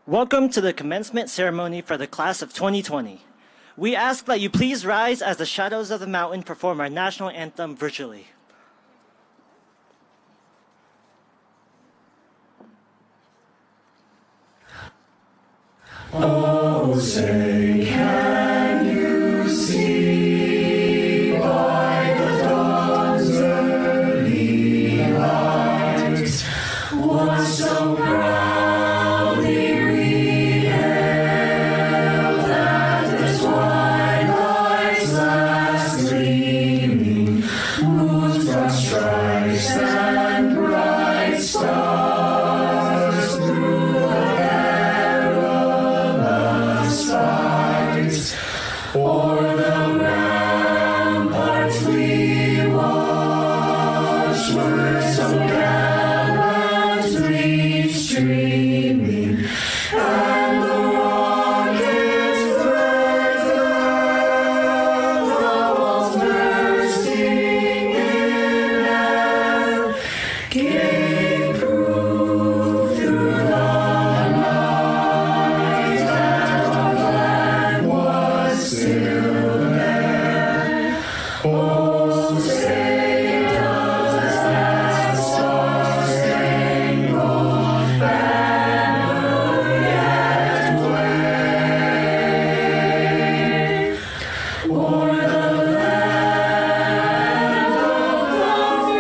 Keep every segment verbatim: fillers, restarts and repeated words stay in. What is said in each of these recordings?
Welcome to the commencement ceremony for the class of twenty twenty. We ask that you please rise as the Shadows of the Mountain perform our national anthem virtually. Oh, say, can you see by the dawn's early light what so proudly we hailed at the twilight's last gleaming, moved from stripes and bright stars through the o'er the ramparts we watched were so gallantly streaming, and the rockets burned the walls bursting in air, gave proof through the night that our flag was still there. Oh, say does that star-spangled banner yet wave o'er the land of the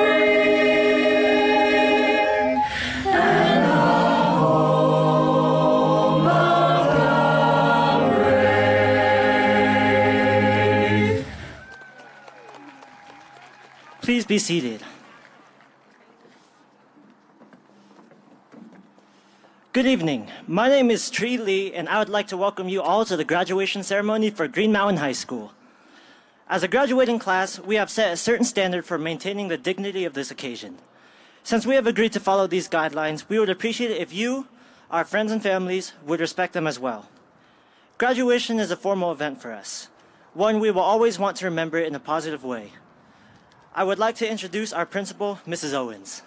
free and the home of the brave? Please be seated. Good evening. My name is Tree Lee, and I would like to welcome you all to the graduation ceremony for Green Mountain High School. As a graduating class, we have set a certain standard for maintaining the dignity of this occasion. Since we have agreed to follow these guidelines, we would appreciate it if you, our friends and families, would respect them as well. Graduation is a formal event for us, one we will always want to remember in a positive way. I would like to introduce our principal, Missus Owens.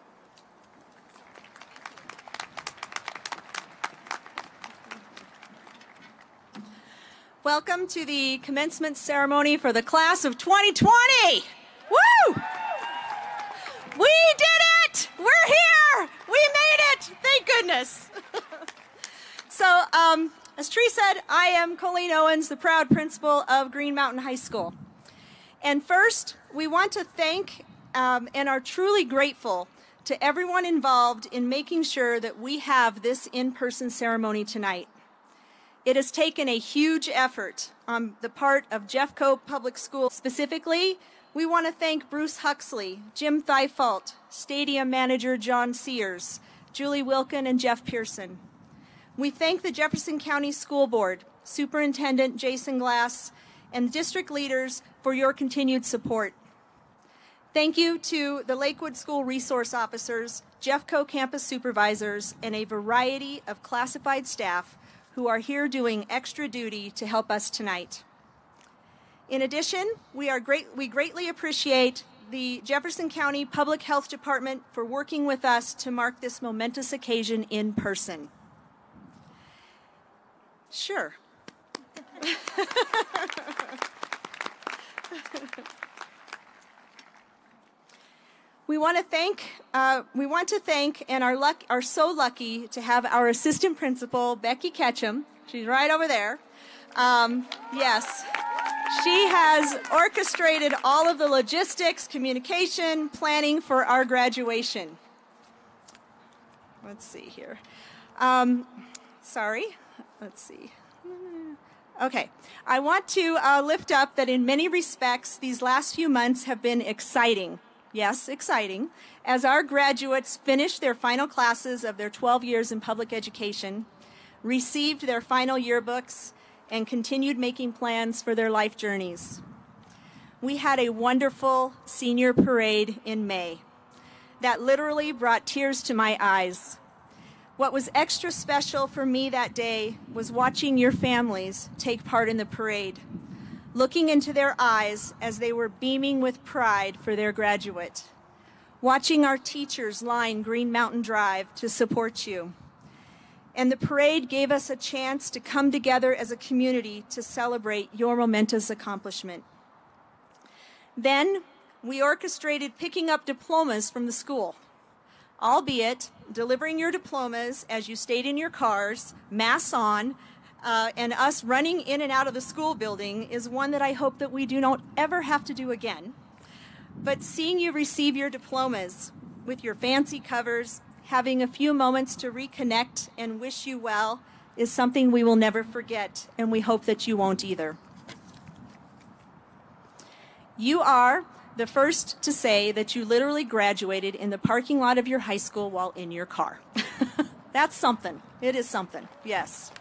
Welcome to the commencement ceremony for the class of twenty twenty. Woo! We did it! We're here! We made it! Thank goodness. So, um, as Tree said, I am Colleen Owens, the proud principal of Green Mountain High School. And first, we want to thank um, and are truly grateful to everyone involved in making sure that we have this in-person ceremony tonight. It has taken a huge effort on the part of Jeffco Public School. Specifically, we want to thank Bruce Huxley, Jim Thifault, Stadium Manager John Sears, Julie Wilkin, and Jeff Pearson. We thank the Jefferson County School Board, Superintendent Jason Glass, and district leaders for your continued support. Thank you to the Lakewood School Resource Officers, Jeffco campus supervisors, and a variety of classified staff who are here doing extra duty to help us tonight. In addition, we, are great, we greatly appreciate the Jefferson County Public Health Department for working with us to mark this momentous occasion in person. Sure. We want to thank, uh, we want to thank and are, luck, are so lucky to have our assistant principal, Becky Ketchum. She's right over there. Um, yes. She has orchestrated all of the logistics, communication, planning for our graduation. Let's see here. Um, sorry. Let's see. Okay. I want to uh, lift up that in many respects, these last few months have been exciting. Yes, exciting, as our graduates finished their final classes of their twelve years in public education, received their final yearbooks, and continued making plans for their life journeys. We had a wonderful senior parade in May that literally brought tears to my eyes. What was extra special for me that day was watching your families take part in the parade, looking into their eyes as they were beaming with pride for their graduate, watching our teachers line Green Mountain Drive to support you, And the parade gave us a chance to come together as a community to celebrate your momentous accomplishment. Then we orchestrated picking up diplomas from the school, albeit delivering your diplomas as you stayed in your cars, masks on, uh, and us running in and out of the school building is one that I hope that we do not ever have to do again. But seeing you receive your diplomas with your fancy covers, having a few moments to reconnect and wish you well is something we will never forget, and we hope that you won't either. You are the first to say that you literally graduated in the parking lot of your high school while in your car. That's something. It is something, yes.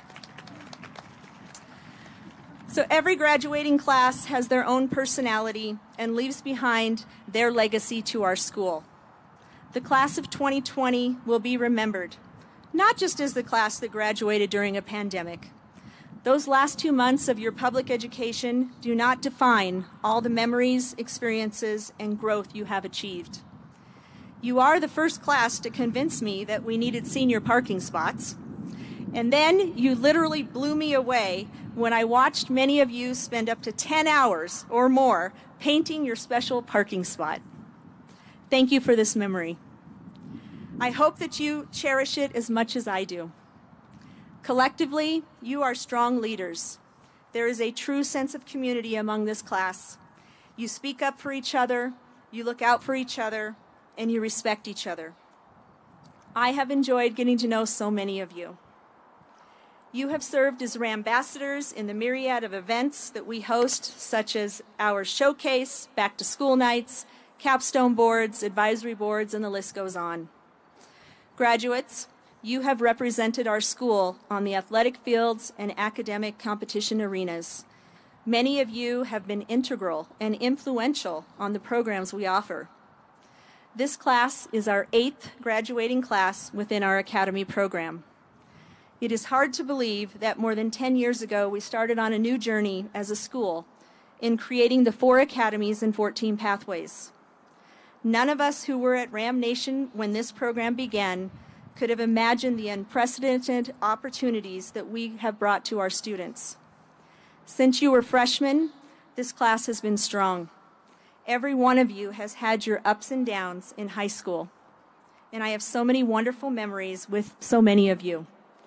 So every graduating class has their own personality and leaves behind their legacy to our school. The class of twenty twenty will be remembered, not just as the class that graduated during a pandemic. Those last two months of your public education do not define all the memories, experiences, and growth you have achieved. You are the first class to convince me that we needed senior parking spots. And then you literally blew me away when I watched many of you spend up to ten hours or more painting your special parking spot. Thank you for this memory. I hope that you cherish it as much as I do. Collectively, you are strong leaders. There is a true sense of community among this class. You speak up for each other, you look out for each other, and you respect each other. I have enjoyed getting to know so many of you. You have served as ambassadors in the myriad of events that we host, such as our showcase, back to school nights, capstone boards, advisory boards, and the list goes on. Graduates, you have represented our school on the athletic fields and academic competition arenas. Many of you have been integral and influential on the programs we offer. This class is our eighth graduating class within our Academy program. It is hard to believe that more than ten years ago we started on a new journey as a school in creating the four academies and fourteen pathways. None of us who were at Ram Nation when this program began could have imagined the unprecedented opportunities that we have brought to our students. Since you were freshmen, this class has been strong. Every one of you has had your ups and downs in high school, and I have so many wonderful memories with so many of you.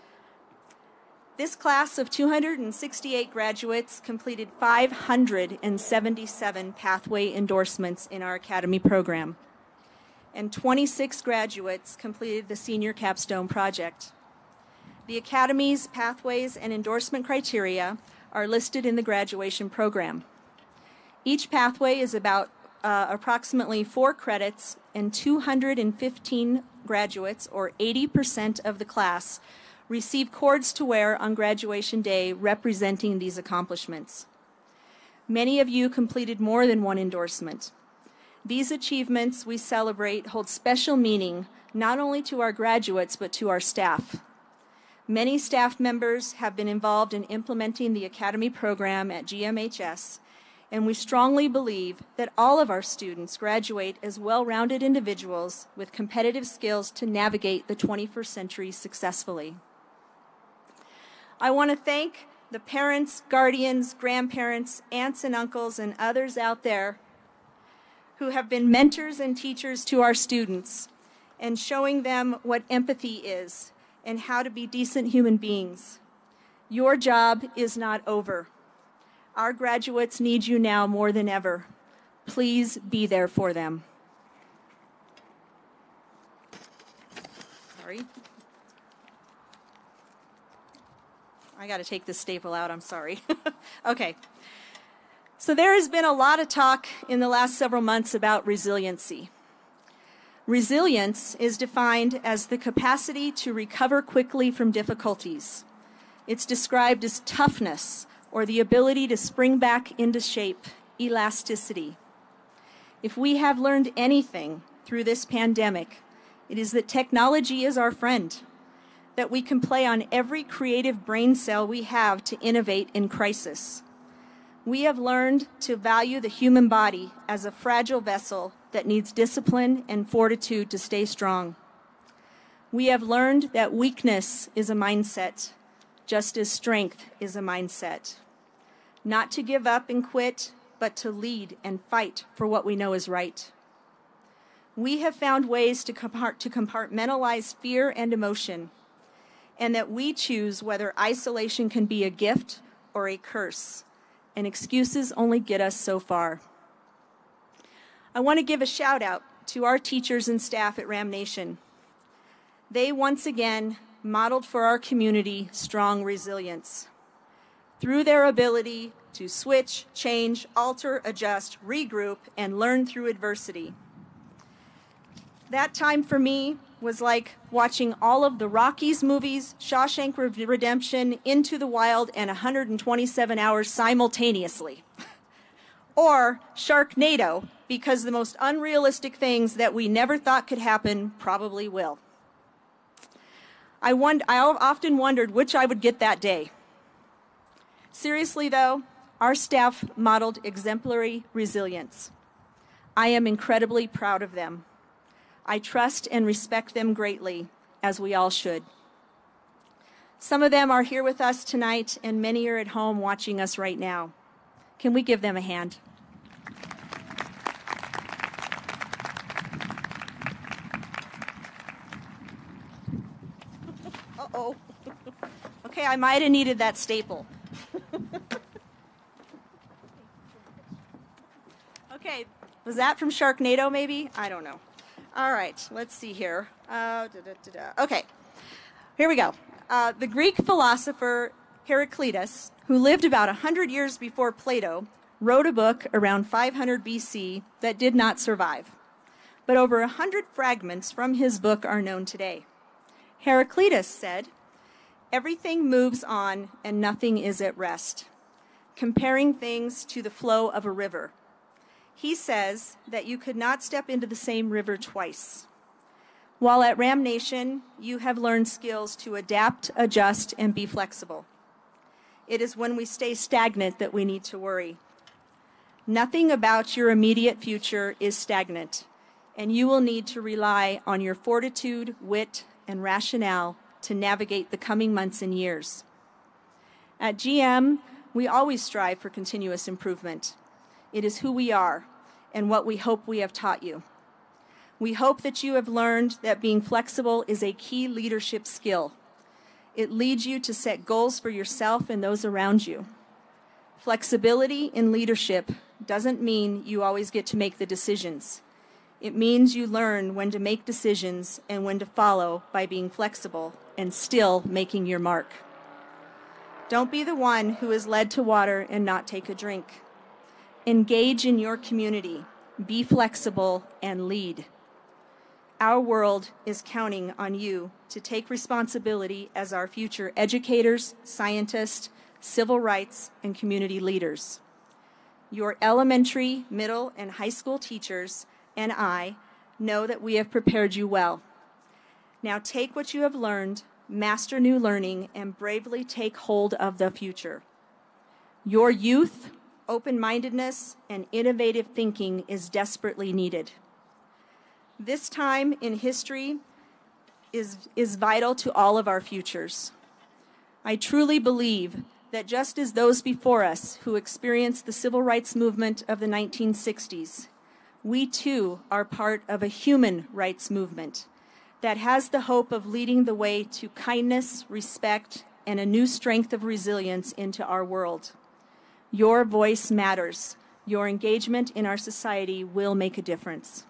This class of two hundred sixty-eight graduates completed five hundred seventy-seven pathway endorsements in our Academy program, and twenty-six graduates completed the Senior Capstone Project. The Academy's pathways and endorsement criteria are listed in the graduation program. Each pathway is about uh, approximately four credits, and two hundred fifteen graduates, or eighty percent of the class, receive cords to wear on graduation day representing these accomplishments. Many of you completed more than one endorsement. These achievements we celebrate hold special meaning not only to our graduates but to our staff. Many staff members have been involved in implementing the Academy program at G M H S, and we strongly believe that all of our students graduate as well-rounded individuals with competitive skills to navigate the twenty-first century successfully. I want to thank the parents, guardians, grandparents, aunts and uncles, and others out there who have been mentors and teachers to our students and showing them what empathy is and how to be decent human beings. Your job is not over. Our graduates need you now more than ever. Please be there for them. Sorry. I got to take this staple out, I'm sorry. Okay. So there has been a lot of talk in the last several months about resiliency. Resilience is defined as the capacity to recover quickly from difficulties. It's described as toughness, or the ability to spring back into shape, elasticity. If we have learned anything through this pandemic, it is that technology is our friend, that we can play on every creative brain cell we have to innovate in crisis. We have learned to value the human body as a fragile vessel that needs discipline and fortitude to stay strong. We have learned that weakness is a mindset, just as strength is a mindset. Not to give up and quit, but to lead and fight for what we know is right. We have found ways to compart- to compartmentalize fear and emotion, and that we choose whether isolation can be a gift or a curse, and excuses only get us so far. I want to give a shout out to our teachers and staff at Ram Nation. They once again modeled for our community strong resilience. Through their ability to switch, change, alter, adjust, regroup, and learn through adversity. That time for me was like watching all of the Rockies movies, Shawshank Redemption, Into the Wild, and one hundred twenty-seven hours simultaneously. Or Sharknado, because the most unrealistic things that we never thought could happen probably will. I, wonder, I often wondered which I would get that day. Seriously, though, our staff modeled exemplary resilience. I am incredibly proud of them. I trust and respect them greatly, as we all should. Some of them are here with us tonight, and many are at home watching us right now. Can we give them a hand? Uh-oh. Okay, I might have needed that staple. Okay, was that from Sharknado maybe? I don't know. All right, let's see here. Uh, da, da, da, da. Okay, here we go. Uh, the Greek philosopher Heraclitus, who lived about one hundred years before Plato, wrote a book around five hundred B C that did not survive. But over one hundred fragments from his book are known today. Heraclitus said, "Everything moves on and nothing is at rest," comparing things to the flow of a river. He says that you could not step into the same river twice. While at Ram Nation, you have learned skills to adapt, adjust, and be flexible. It is when we stay stagnant that we need to worry. Nothing about your immediate future is stagnant, and you will need to rely on your fortitude, wit, and rationale to navigate the coming months and years. At G M, we always strive for continuous improvement. It is who we are and what we hope we have taught you. We hope that you have learned that being flexible is a key leadership skill. It leads you to set goals for yourself and those around you. Flexibility in leadership doesn't mean you always get to make the decisions. It means you learn when to make decisions and when to follow by being flexible and still making your mark. Don't be the one who is led to water and not take a drink. Engage in your community, be flexible, and lead. Our world is counting on you to take responsibility as our future educators, scientists, civil rights, and community leaders. Your elementary, middle, and high school teachers and I know that we have prepared you well. Now take what you have learned, master new learning, and bravely take hold of the future. Your youth, open-mindedness, and innovative thinking is desperately needed. This time in history is, is vital to all of our futures. I truly believe that just as those before us who experienced the civil rights movement of the nineteen sixties, we too are part of a human rights movement that has the hope of leading the way to kindness, respect, and a new strength of resilience into our world. Your voice matters. Your engagement in our society will make a difference.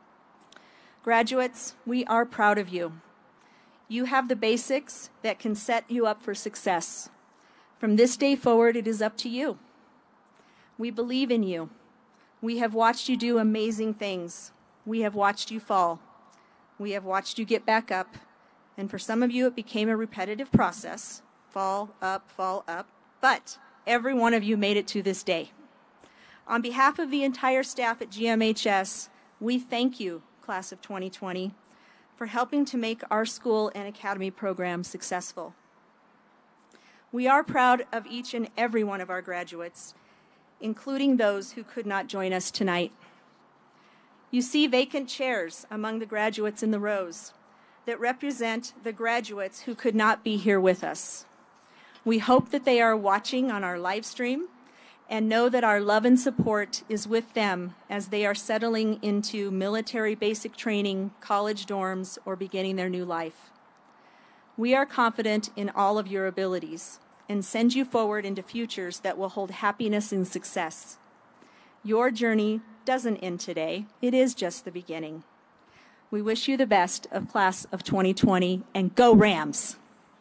Graduates, we are proud of you. You have the basics that can set you up for success. From this day forward, it is up to you. We believe in you. We have watched you do amazing things. We have watched you fall. We have watched you get back up. And for some of you, it became a repetitive process. Fall, up, fall, up. But every one of you made it to this day. On behalf of the entire staff at G M H S, we thank you, Class of twenty twenty, for helping to make our school and academy program successful. We are proud of each and every one of our graduates, including those who could not join us tonight. You see vacant chairs among the graduates in the rows. that represent the graduates who could not be here with us. We hope that they are watching on our live stream and know that our love and support is with them as they are settling into military basic training, college dorms, or beginning their new life. We are confident in all of your abilities and send you forward into futures that will hold happiness and success. Your journey doesn't end today. It is just the beginning. We wish you the best of class of twenty twenty, and go Rams!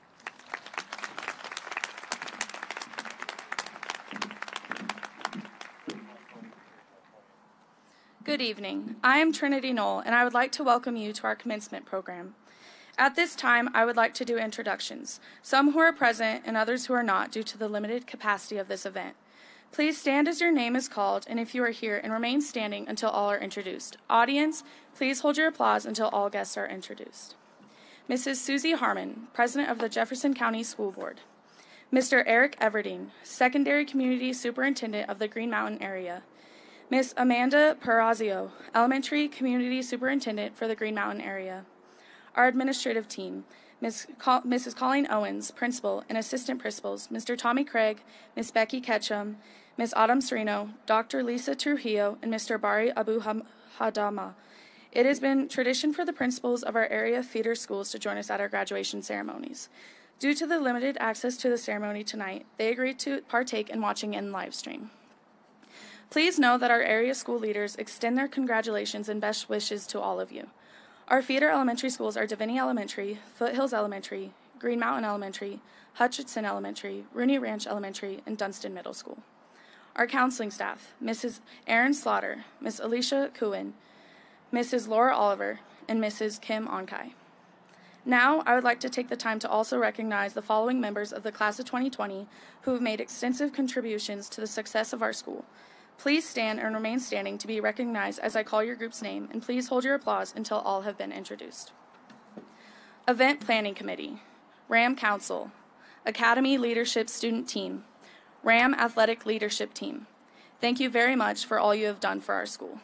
Good evening. I am Trinity Knoll, and I would like to welcome you to our commencement program. At this time, I would like to do introductions, some who are present and others who are not due to the limited capacity of this event. Please stand as your name is called, and if you are here, and remain standing until all are introduced. Audience, please hold your applause until all guests are introduced. Missus Susie Harmon, President of the Jefferson County School Board. Mister Eric Everding, Secondary Community Superintendent of the Green Mountain area. Miz Amanda Perazio, Elementary Community Superintendent for the Green Mountain area. Our administrative team, Miz Col- Missus Colleen Owens, Principal and Assistant Principals, Mister Tommy Craig, Miz Becky Ketchum, Miz Autumn Sereno, Doctor Lisa Trujillo, and Mister Bari Abu Hadama. It has been tradition for the principals of our area feeder schools to join us at our graduation ceremonies. Due to the limited access to the ceremony tonight, they agreed to partake in watching in live stream. Please know that our area school leaders extend their congratulations and best wishes to all of you. Our feeder elementary schools are Deviney Elementary, Foothills Elementary, Green Mountain Elementary, Hutchinson Elementary, Rooney Ranch Elementary, and Dunston Middle School. Our counseling staff, Missus Erin Slaughter, Miz Alicia Kuhn, Missus Laura Oliver, and Missus Kim Onkai. Now, I would like to take the time to also recognize the following members of the class of twenty twenty who have made extensive contributions to the success of our school. Please stand and remain standing to be recognized as I call your group's name, and please hold your applause until all have been introduced. Event Planning Committee, RAM Council, Academy Leadership Student Team, RAM Athletic Leadership Team. Thank you very much for all you have done for our school.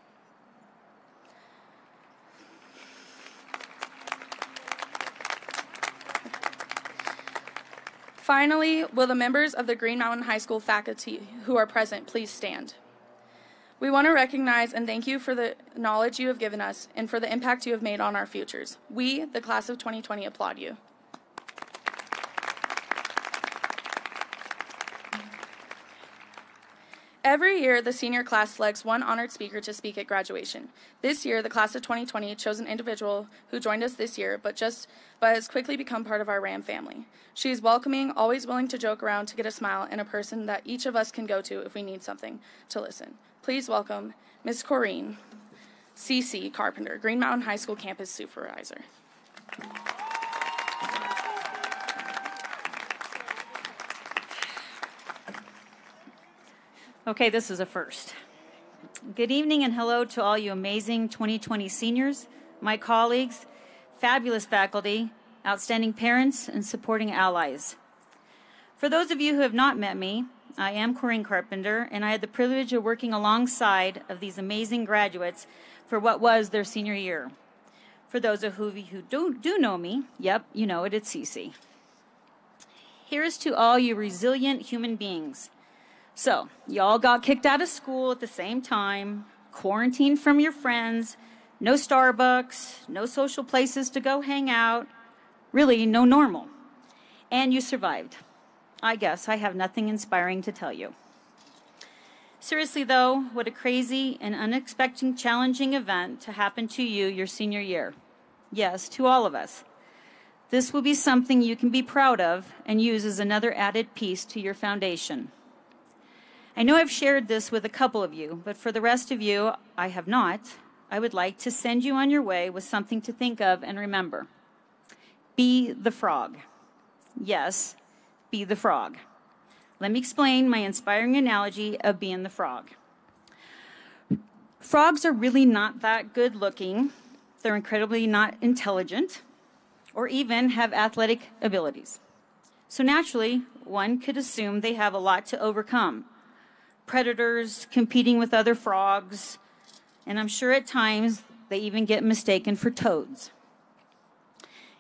Finally, will the members of the Green Mountain High School faculty who are present please stand? We want to recognize and thank you for the knowledge you have given us and for the impact you have made on our futures. We, the class of twenty twenty, applaud you. Every year, the senior class selects one honored speaker to speak at graduation. This year, the class of twenty twenty chose an individual who joined us this year, but just but has quickly become part of our RAM family. She is welcoming, always willing to joke around to get a smile, and a person that each of us can go to if we need something to listen. Please welcome Miz Corrine C C Carpenter, Green Mountain High School Campus Supervisor. Okay, this is a first. Good evening and hello to all you amazing twenty twenty seniors, my colleagues, fabulous faculty, outstanding parents, and supporting allies. For those of you who have not met me, I am Corinne Carpenter, and I had the privilege of working alongside of these amazing graduates for what was their senior year. For those of you who do, do know me, yep, you know it, it's Cece. Here's to all you resilient human beings. So, you all got kicked out of school at the same time, quarantined from your friends, no Starbucks, no social places to go hang out, really no normal. And you survived. I guess I have nothing inspiring to tell you. Seriously though, what a crazy and unexpected challenging event to happen to you your senior year. Yes, to all of us. This will be something you can be proud of and use as another added piece to your foundation. I know I've shared this with a couple of you, but for the rest of you, I have not. I would like to send you on your way with something to think of and remember. Be the frog. Yes, be the frog. Let me explain my inspiring analogy of being the frog. Frogs are really not that good looking. They're incredibly not intelligent or even have athletic abilities. So naturally, one could assume they have a lot to overcome. Predators competing with other frogs, and I'm sure at times they even get mistaken for toads.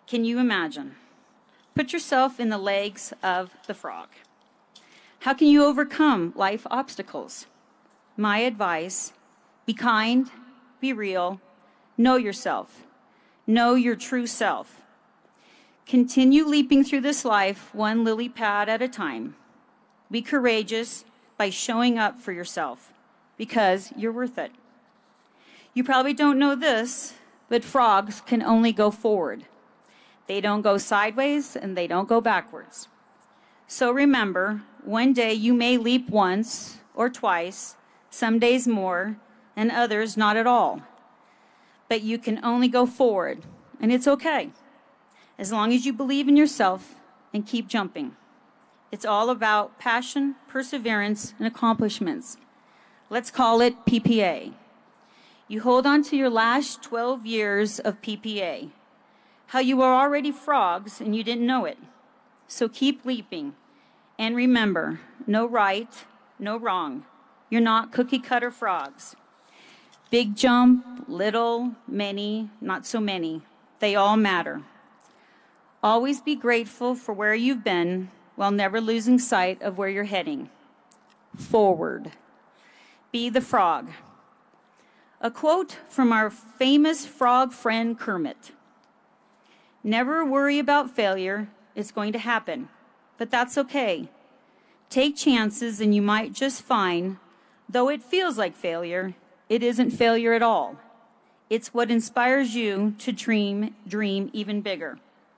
Can you imagine? Put yourself in the legs of the frog. How can you overcome life obstacles? My advice, be kind, be real, know yourself, know your true self. Continue leaping through this life one lily pad at a time. Be courageous by showing up for yourself because you're worth it. You probably don't know this, but frogs can only go forward. They don't go sideways and they don't go backwards. So remember, one day you may leap once or twice, some days more, and others not at all. But you can only go forward, and it's okay, as long as you believe in yourself and keep jumping. It's all about passion, perseverance, and accomplishments. Let's call it P P A. You hold on to your last twelve years of P P A. How you were already frogs and you didn't know it. So keep leaping. And remember, no right, no wrong. You're not cookie-cutter frogs. Big jump, little, many, not so many. They all matter. Always be grateful for where you've been while never losing sight of where you're heading. Forward. Be the frog. A quote from our famous frog friend Kermit. Never worry about failure. It's going to happen, but that's okay. Take chances and you might just find, though it feels like failure, it isn't failure at all. It's what inspires you to dream, dream even bigger.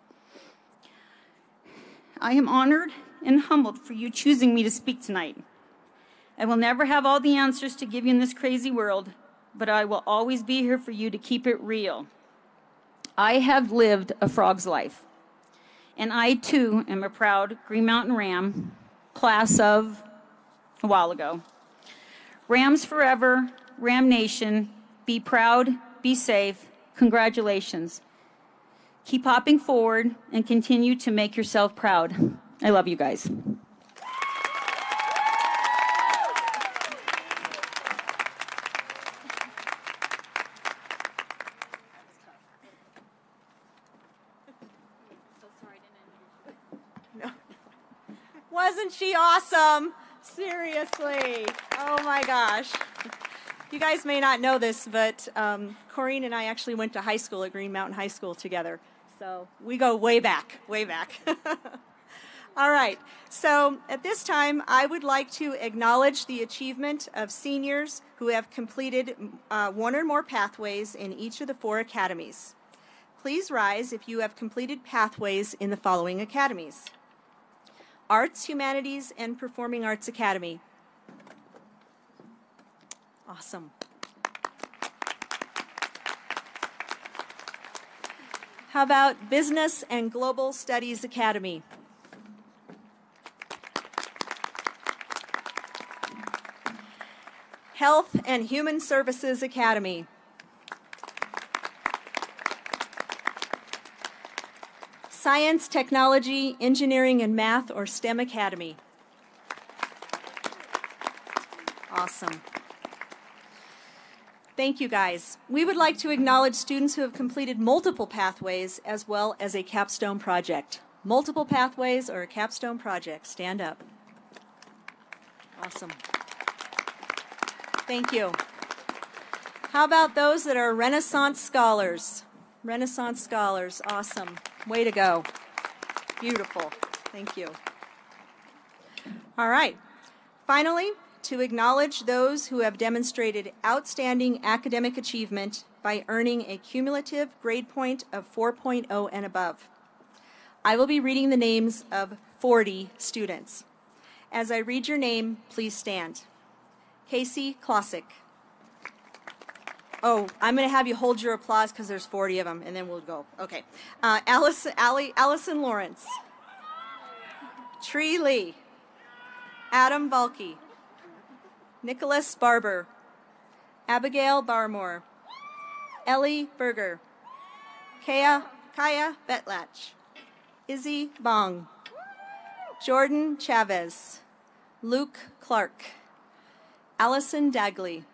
I am honored and humbled for you choosing me to speak tonight. I will never have all the answers to give you in this crazy world, but I will always be here for you to keep it real. I have lived a frog's life, and I too am a proud Green Mountain Ram, class of a while ago. Rams forever, Ram Nation, be proud, be safe, congratulations. Keep hopping forward and continue to make yourself proud. I love you guys. Wasn't she awesome? Seriously. Oh my gosh. You guys may not know this, but um, Corrine and I actually went to high school at Green Mountain High School together. So we go way back, way back. All right. So at this time, I would like to acknowledge the achievement of seniors who have completed uh, one or more pathways in each of the four academies. Please rise if you have completed pathways in the following academies: Arts, Humanities, and Performing Arts Academy. Awesome. How about Business and Global Studies Academy? Health and Human Services Academy. Science, Technology, Engineering, and Math, or STEM Academy. Awesome. Thank you, guys. We would like to acknowledge students who have completed multiple pathways as well as a capstone project. Multiple pathways or a capstone project. Stand up. Awesome. Thank you. How about those that are Renaissance Scholars? Renaissance Scholars. Awesome. Way to go. Beautiful. Thank you. All right. Finally, to acknowledge those who have demonstrated outstanding academic achievement by earning a cumulative grade point of four point oh and above. I will be reading the names of forty students. As I read your name, please stand. Casey Klosik. Oh, I'm going to have you hold your applause because there's forty of them, and then we'll go. Okay. Uh, Alice, Allie, Allison Lawrence. Tree Lee. Adam Balke. Nicholas Barber. Abigail Barmore. Ellie Berger. Kaya, Kaya Betlach. Izzy Bong. Jordan Chavez. Luke Clark. Allison Dagley.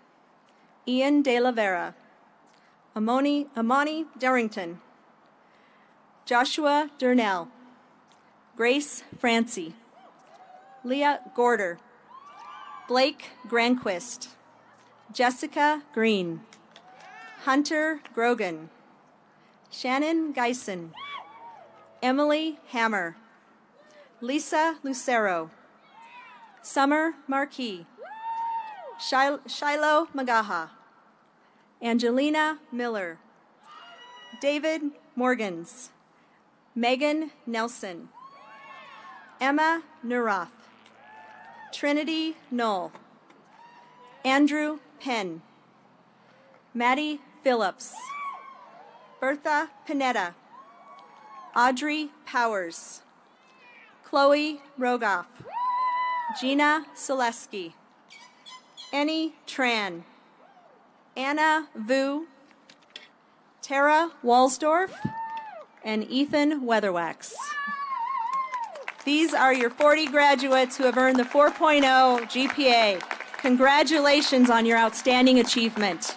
Ian De La Vera. Amoni, Amani Darrington. Joshua Durnell, Grace Francie, Leah Gorder, Blake Granquist, Jessica Green, Hunter Grogan, Shannon Geisen, Emily Hammer, Lisa Lucero, Summer Marquis, Shil- Shiloh Magaha, Angelina Miller, David Morgans, Megan Nelson, Emma Neurath, Trinity Knoll, Andrew Penn, Maddie Phillips, Bertha Panetta, Audrey Powers, Chloe Rogoff, Gina Selesky, Annie Tran, Anna Vu, Tara Walsdorf, and Ethan Weatherwax. These are your forty graduates who have earned the four point oh G P A. Congratulations on your outstanding achievement.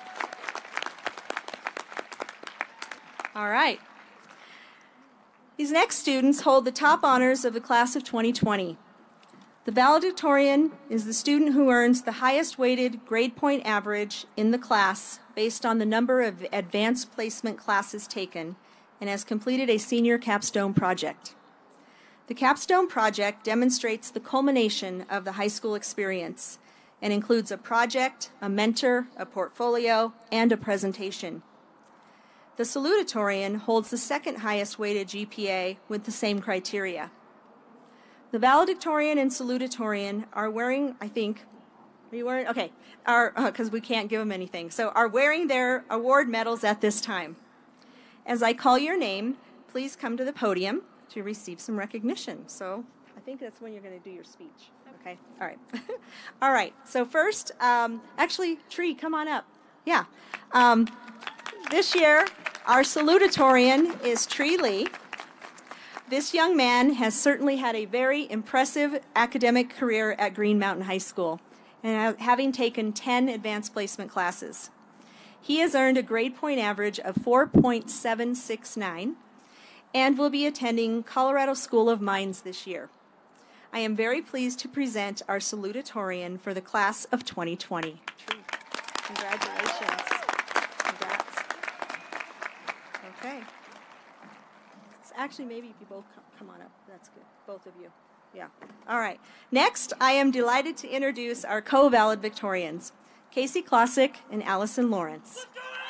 All right. These next students hold the top honors of the class of twenty twenty. The valedictorian is the student who earns the highest weighted grade point average in the class based on the number of advanced placement classes taken and has completed a senior capstone project. The capstone project demonstrates the culmination of the high school experience and includes a project, a mentor, a portfolio, and a presentation. The salutatorian holds the second highest weighted G P A with the same criteria. The valedictorian and salutatorian are wearing, I think, are you wearing? Okay, are, because uh, we can't give them anything. So are wearing their award medals at this time. As I call your name, please come to the podium to receive some recognition. So I think that's when you're going to do your speech. Okay, all right. All right, so first, um, actually, Tree, come on up. Yeah. Um, this year, our salutatorian is Tree Lee. This young man has certainly had a very impressive academic career at Green Mountain High School, and having taken ten advanced placement classes. He has earned a grade point average of four point seven six nine and will be attending Colorado School of Mines this year. I am very pleased to present our salutatorian for the class of twenty twenty. Congratulations. Congrats. Okay. So actually, maybe if you both come, come on up. That's good. Both of you. Yeah. All right. Next, I am delighted to introduce our co-valedictorians, Casey Klosick and Allison Lawrence.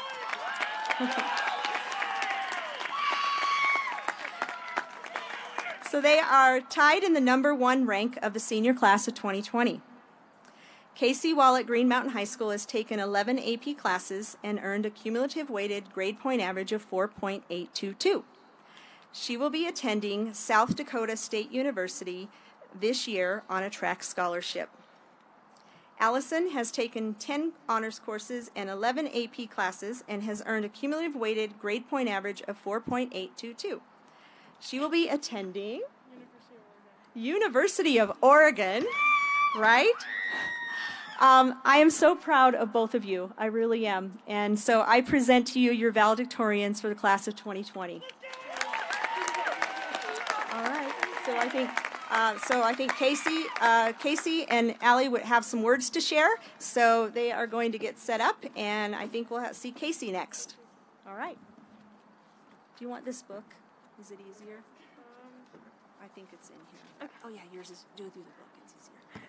So they are tied in the number one rank of the senior class of twenty twenty. Casey, while at Green Mountain High School, has taken eleven A P classes and earned a cumulative weighted grade point average of four point eight two two. She will be attending South Dakota State University this year on a track scholarship. Allison has taken ten honors courses and eleven A P classes and has earned a cumulative weighted grade point average of four point eight two two. She will be attending University of Oregon, right? Um, I am so proud of both of you. I really am. And so I present to you your valedictorians for the class of twenty twenty. All right. So I think uh, so I think Casey, uh, Casey and Allie would have some words to share. So they are going to get set up, and I think we'll have, see Casey next. All right. Do you want this book? Is it easier? Um, I think it's in here. Okay. Oh yeah, yours is. Do do the book. It's easier.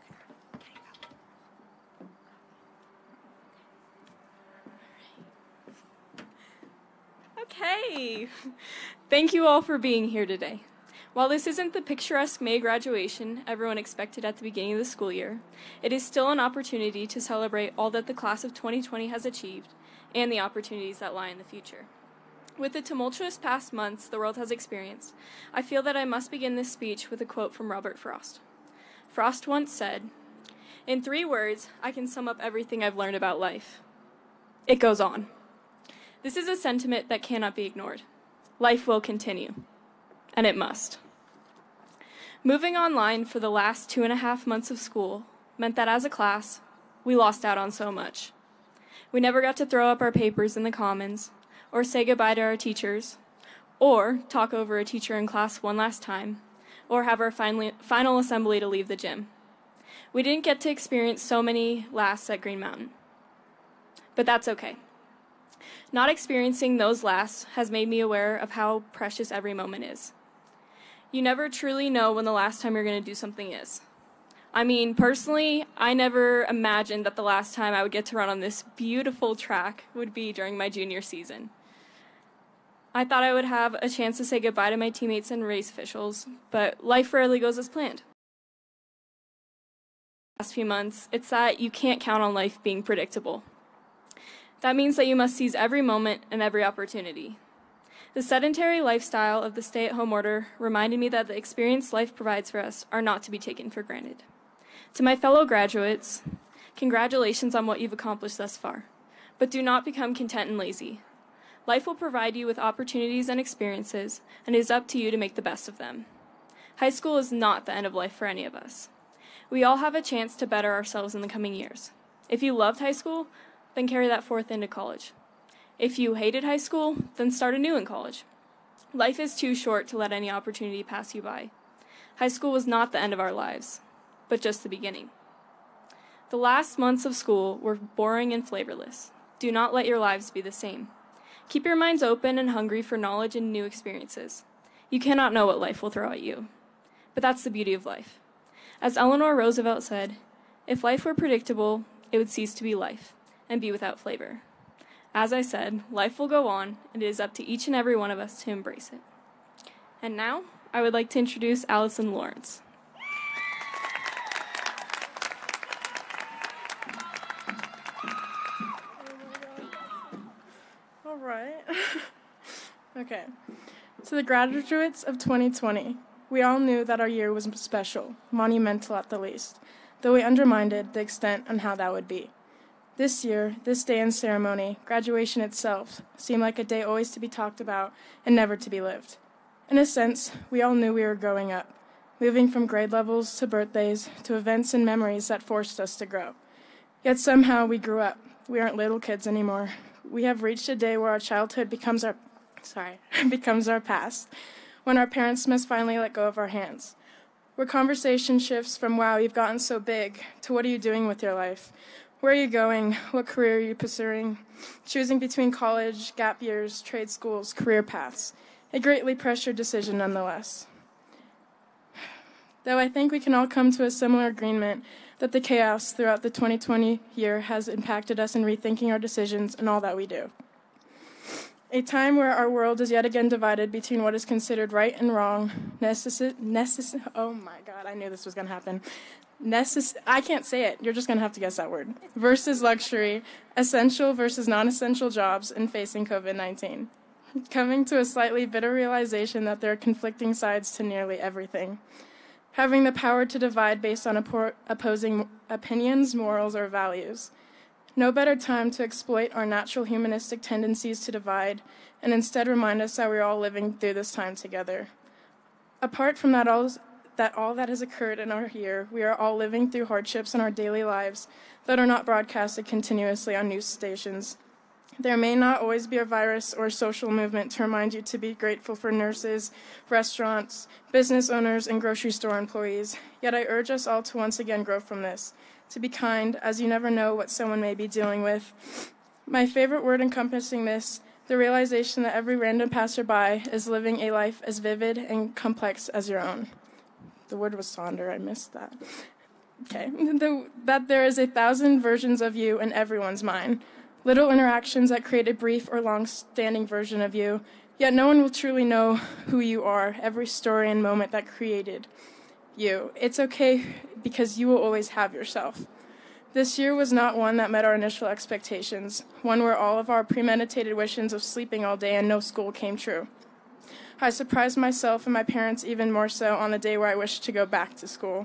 Okay. Okay. Thank you all for being here today. While this isn't the picturesque May graduation everyone expected at the beginning of the school year, it is still an opportunity to celebrate all that the class of twenty twenty has achieved and the opportunities that lie in the future. With the tumultuous past months the world has experienced, I feel that I must begin this speech with a quote from Robert Frost. Frost once said, "In three words, I can sum up everything I've learned about life. It goes on." This is a sentiment that cannot be ignored. Life will continue, and it must. Moving online for the last two and a half months of school meant that as a class, we lost out on so much. We never got to throw up our papers in the commons, or say goodbye to our teachers, or talk over a teacher in class one last time, or have our finally, final assembly to leave the gym. We didn't get to experience so many lasts at Green Mountain, but that's okay. Not experiencing those lasts has made me aware of how precious every moment is. You never truly know when the last time you're going to do something is. I mean, personally, I never imagined that the last time I would get to run on this beautiful track would be during my junior season. I thought I would have a chance to say goodbye to my teammates and race officials, but life rarely goes as planned. Last few months, it's that you can't count on life being predictable. That means that you must seize every moment and every opportunity. The sedentary lifestyle of the stay-at-home order reminded me that the experience life provides for us are not to be taken for granted. To my fellow graduates, congratulations on what you've accomplished thus far, but do not become content and lazy. Life will provide you with opportunities and experiences, and it is up to you to make the best of them. High school is not the end of life for any of us. We all have a chance to better ourselves in the coming years. If you loved high school, then carry that forth into college. If you hated high school, then start anew in college. Life is too short to let any opportunity pass you by. High school was not the end of our lives, but just the beginning. The last months of school were boring and flavorless. Do not let your lives be the same. Keep your minds open and hungry for knowledge and new experiences. You cannot know what life will throw at you, but that's the beauty of life. As Eleanor Roosevelt said, if life were predictable, it would cease to be life and be without flavor. As I said, life will go on, and it is up to each and every one of us to embrace it. And now, I would like to introduce Allison Lawrence. All right. Okay. To the graduates of twenty twenty, we all knew that our year was special, monumental at the least, though we undermined the extent on how that would be. This year, this day and ceremony, graduation itself, seemed like a day always to be talked about and never to be lived. In a sense, we all knew we were growing up, moving from grade levels to birthdays to events and memories that forced us to grow. Yet somehow we grew up. We aren't little kids anymore. We have reached a day where our childhood becomes our, sorry, becomes our past, when our parents must finally let go of our hands. Where conversation shifts from, wow, you've gotten so big, to what are you doing with your life? Where are you going? What career are you pursuing? Choosing between college, gap years, trade schools, career paths. A greatly pressured decision nonetheless. Though I think we can all come to a similar agreement that the chaos throughout the twenty twenty year has impacted us in rethinking our decisions and all that we do. A time where our world is yet again divided between what is considered right and wrong, necess- necess- oh my God, I knew this was going to happen. Necess- I can't say it, you're just going to have to guess that word. Versus luxury, essential versus non-essential jobs, and facing covid nineteen. Coming to a slightly bitter realization that there are conflicting sides to nearly everything. Having the power to divide based on oppo- opposing opinions, morals, or values. No better time to exploit our natural humanistic tendencies to divide and instead remind us that we're all living through this time together. Apart from that all, that all that has occurred in our year, we are all living through hardships in our daily lives that are not broadcasted continuously on news stations. There may not always be a virus or a social movement to remind you to be grateful for nurses, restaurants, business owners, and grocery store employees, yet I urge us all to once again grow from this. To be kind, as you never know what someone may be dealing with. My favorite word encompassing this, the realization that every random passerby is living a life as vivid and complex as your own. The word was sonder, I missed that. Okay, the, that there is a thousand versions of you in everyone's mind. Little interactions that create a brief or long-standing version of you, yet no one will truly know who you are, every story and moment that created you. It's okay because you will always have yourself. This year was not one that met our initial expectations, one where all of our premeditated wishes of sleeping all day and no school came true. I surprised myself and my parents even more so on the day where I wished to go back to school.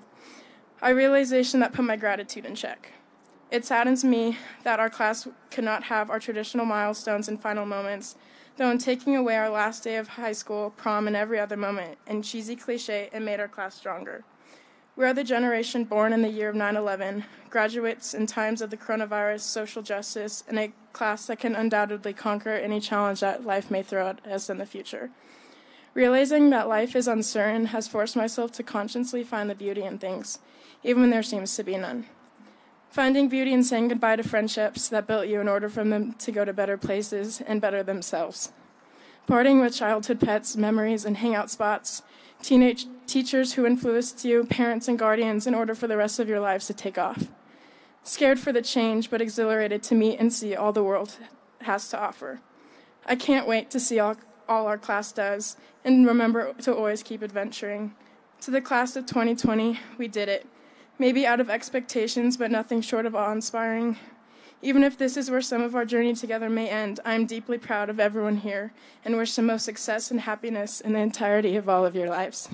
A realization that put my gratitude in check. It saddens me that our class could not have our traditional milestones and final moments, though in taking away our last day of high school, prom, and every other moment, in cheesy cliche, it made our class stronger. We are the generation born in the year of nine eleven, graduates in times of the coronavirus, social justice, and a class that can undoubtedly conquer any challenge that life may throw at us in the future. Realizing that life is uncertain has forced myself to consciously find the beauty in things, even when there seems to be none. Finding beauty in saying goodbye to friendships that built you in order for them to go to better places and better themselves. Parting with childhood pets, memories, and hangout spots, teenage teachers who influenced you, parents and guardians in order for the rest of your lives to take off. Scared for the change, but exhilarated to meet and see all the world has to offer. I can't wait to see all, all our class does, and remember to always keep adventuring. To the class of twenty twenty, we did it. Maybe out of expectations, but nothing short of awe-inspiring. Even if this is where some of our journey together may end, I am deeply proud of everyone here and wish the most success and happiness in the entirety of all of your lives.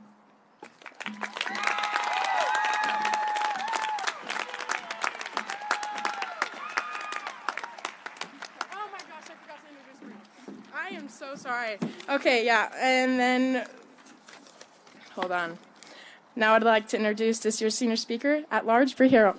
I am so sorry. Okay, yeah, and then, hold on. Now I'd like to introduce this year's senior speaker at large, Bree Harrell.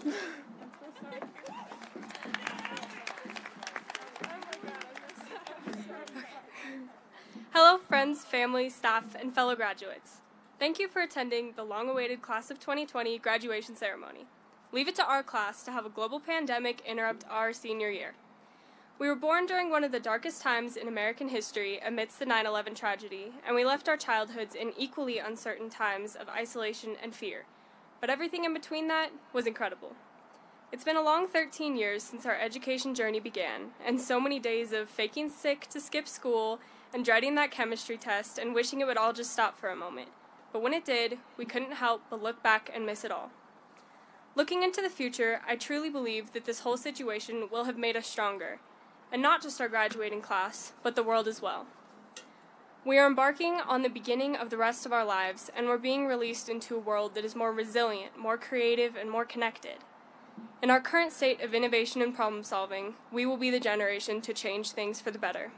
Hello, friends, family, staff, and fellow graduates. Thank you for attending the long-awaited Class of twenty twenty graduation ceremony. Leave it to our class to have a global pandemic interrupt our senior year. We were born during one of the darkest times in American history amidst the nine eleven tragedy, and we left our childhoods in equally uncertain times of isolation and fear. But everything in between that was incredible. It's been a long thirteen years since our education journey began, and so many days of faking sick to skip school and dreading that chemistry test and wishing it would all just stop for a moment. But when it did, we couldn't help but look back and miss it all. Looking into the future, I truly believe that this whole situation will have made us stronger. And not just our graduating class, but the world as well. We are embarking on the beginning of the rest of our lives, and we're being released into a world that is more resilient, more creative, and more connected. In our current state of innovation and problem solving, we will be the generation to change things for the better.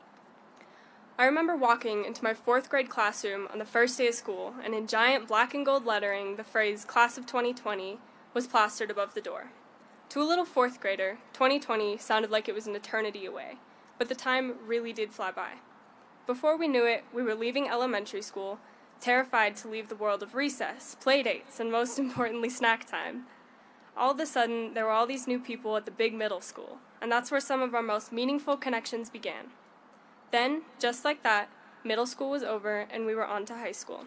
I remember walking into my fourth grade classroom on the first day of school, and in giant black and gold lettering, the phrase Class of twenty twenty was plastered above the door. To a little fourth grader, twenty twenty sounded like it was an eternity away, but the time really did fly by. Before we knew it, we were leaving elementary school, terrified to leave the world of recess, play dates, and most importantly, snack time. All of a sudden, there were all these new people at the big middle school, and that's where some of our most meaningful connections began. Then, just like that, middle school was over, and we were on to high school.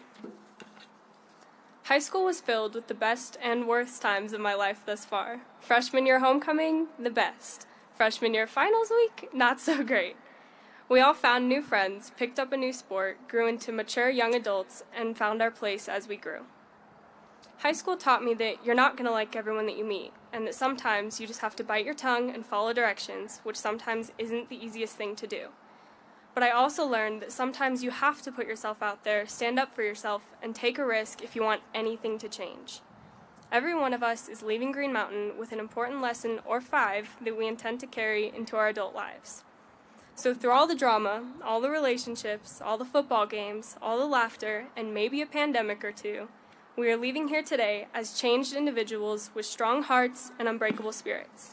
High school was filled with the best and worst times of my life thus far. Freshman year homecoming, the best. Freshman year finals week, not so great. We all found new friends, picked up a new sport, grew into mature young adults, and found our place as we grew. High school taught me that you're not going to like everyone that you meet, and that sometimes you just have to bite your tongue and follow directions, which sometimes isn't the easiest thing to do. But I also learned that sometimes you have to put yourself out there, stand up for yourself, and take a risk if you want anything to change. Every one of us is leaving Green Mountain with an important lesson or five that we intend to carry into our adult lives. So through all the drama, all the relationships, all the football games, all the laughter, and maybe a pandemic or two, we are leaving here today as changed individuals with strong hearts and unbreakable spirits.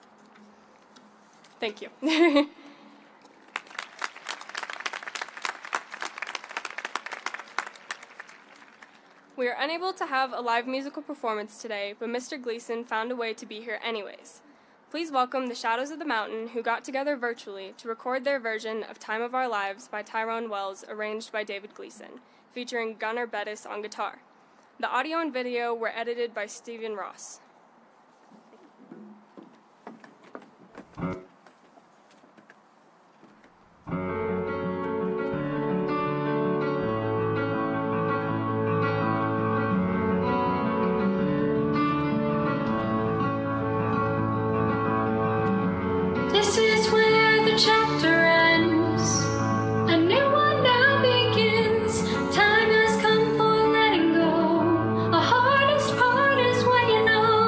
Thank you. We are unable to have a live musical performance today, but Mister Gleason found a way to be here anyways. Please welcome the Shadows of the Mountain, who got together virtually to record their version of Time of Our Lives by Tyrone Wells, arranged by David Gleason, featuring Gunnar Bettis on guitar. The audio and video were edited by Stephen Ross. This is where the chapter ends. A new one now begins. Time has come for letting go. The hardest part is when you know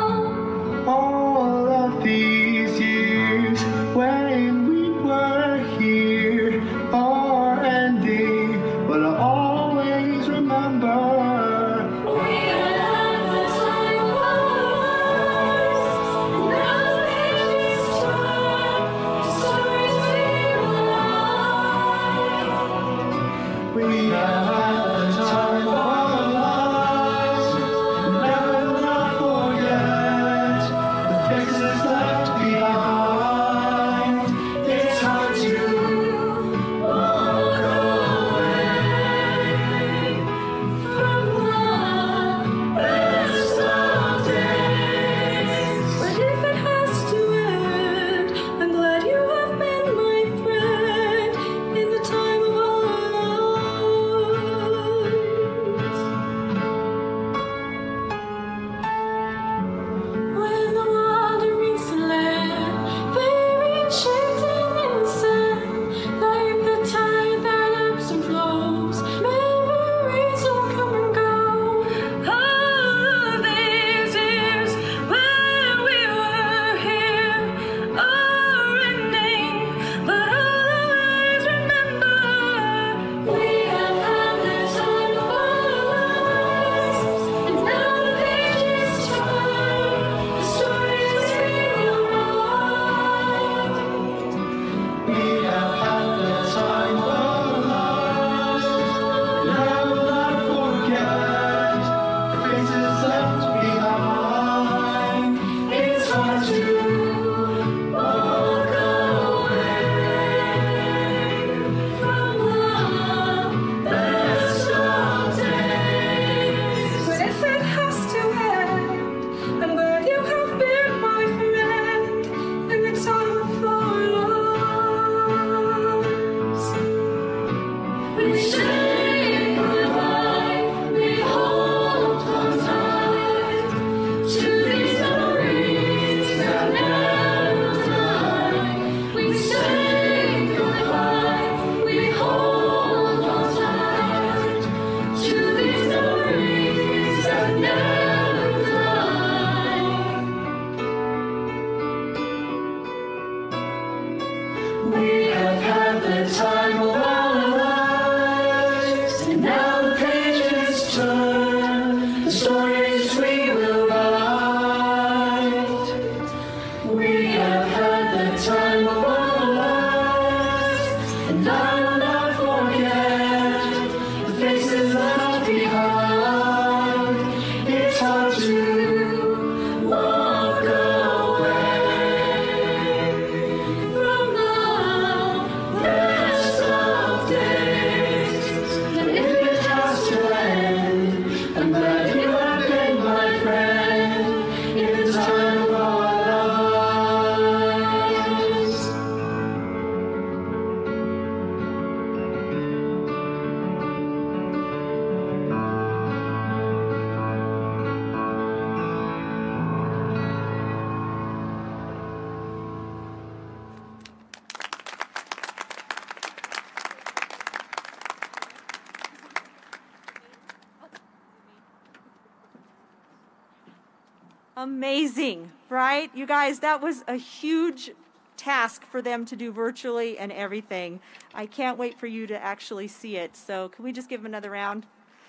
Amazing, right? You guys, that was a huge task for them to do virtually and everything. I can't wait for you to actually see it. So can we just give them another round?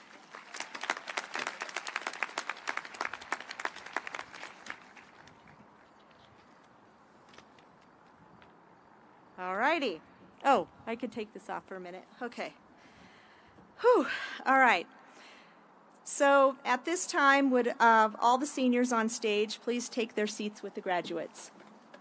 All righty. Oh, I could take this off for a minute. Okay. Whew. All right. So at this time, would uh, all the seniors on stage please take their seats with the graduates?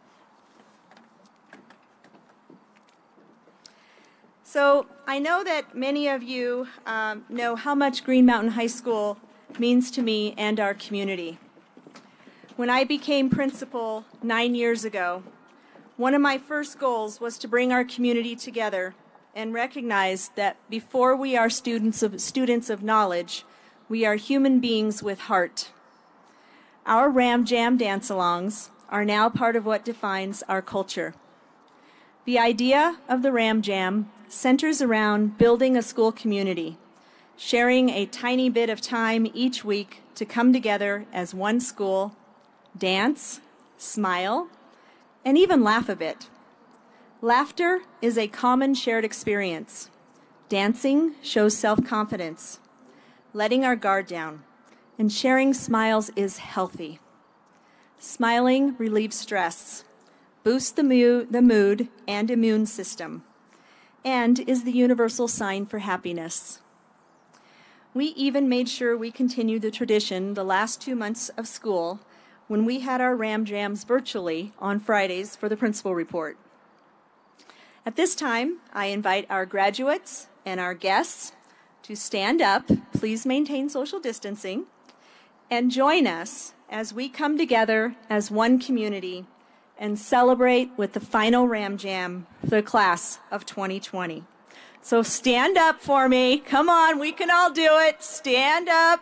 So I know that many of you um, know how much Green Mountain High School means to me and our community. When I became principal nine years ago, one of my first goals was to bring our community together and recognize that before we are students of, students of knowledge, we are human beings with heart. Our Ram Jam dance-alongs are now part of what defines our culture. The idea of the Ram Jam centers around building a school community, sharing a tiny bit of time each week to come together as one school, dance, smile, and even laugh a bit. Laughter is a common shared experience. Dancing shows self-confidence, letting our guard down, and sharing smiles is healthy. Smiling relieves stress, boosts the mood, the mood and immune system, and is the universal sign for happiness. We even made sure we continued the tradition the last two months of school when we had our Ram Jams virtually on Fridays for the principal report. At this time, I invite our graduates and our guests to stand up, please maintain social distancing, and join us as we come together as one community and celebrate with the final Ram Jam for the class of twenty twenty. So stand up for me. Come on, we can all do it. Stand up.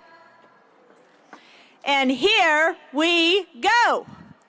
And here we go.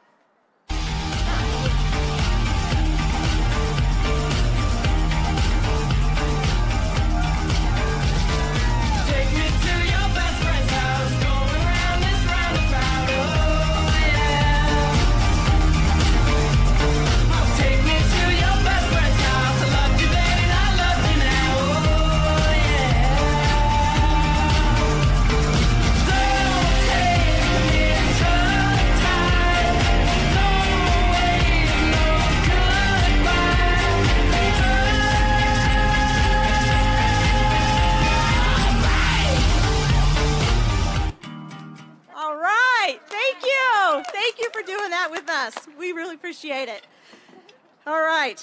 With us. We really appreciate it. All right.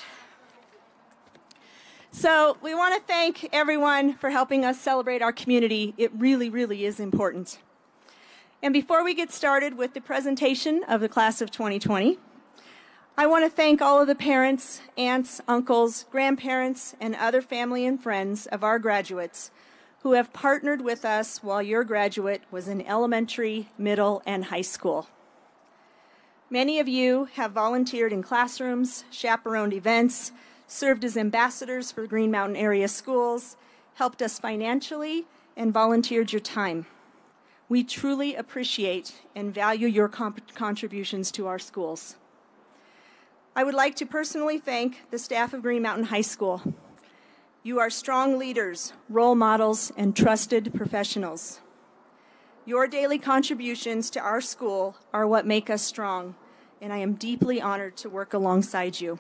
So we want to thank everyone for helping us celebrate our community. It really, really is important. And before we get started with the presentation of the class of twenty twenty, I want to thank all of the parents, aunts, uncles, grandparents, and other family and friends of our graduates who have partnered with us while your graduate was in elementary, middle, and high school. Many of you have volunteered in classrooms, chaperoned events, served as ambassadors for Green Mountain area schools, helped us financially, and volunteered your time. We truly appreciate and value your comp- contributions to our schools. I would like to personally thank the staff of Green Mountain High School. You are strong leaders, role models, and trusted professionals. Your daily contributions to our school are what make us strong, and I am deeply honored to work alongside you.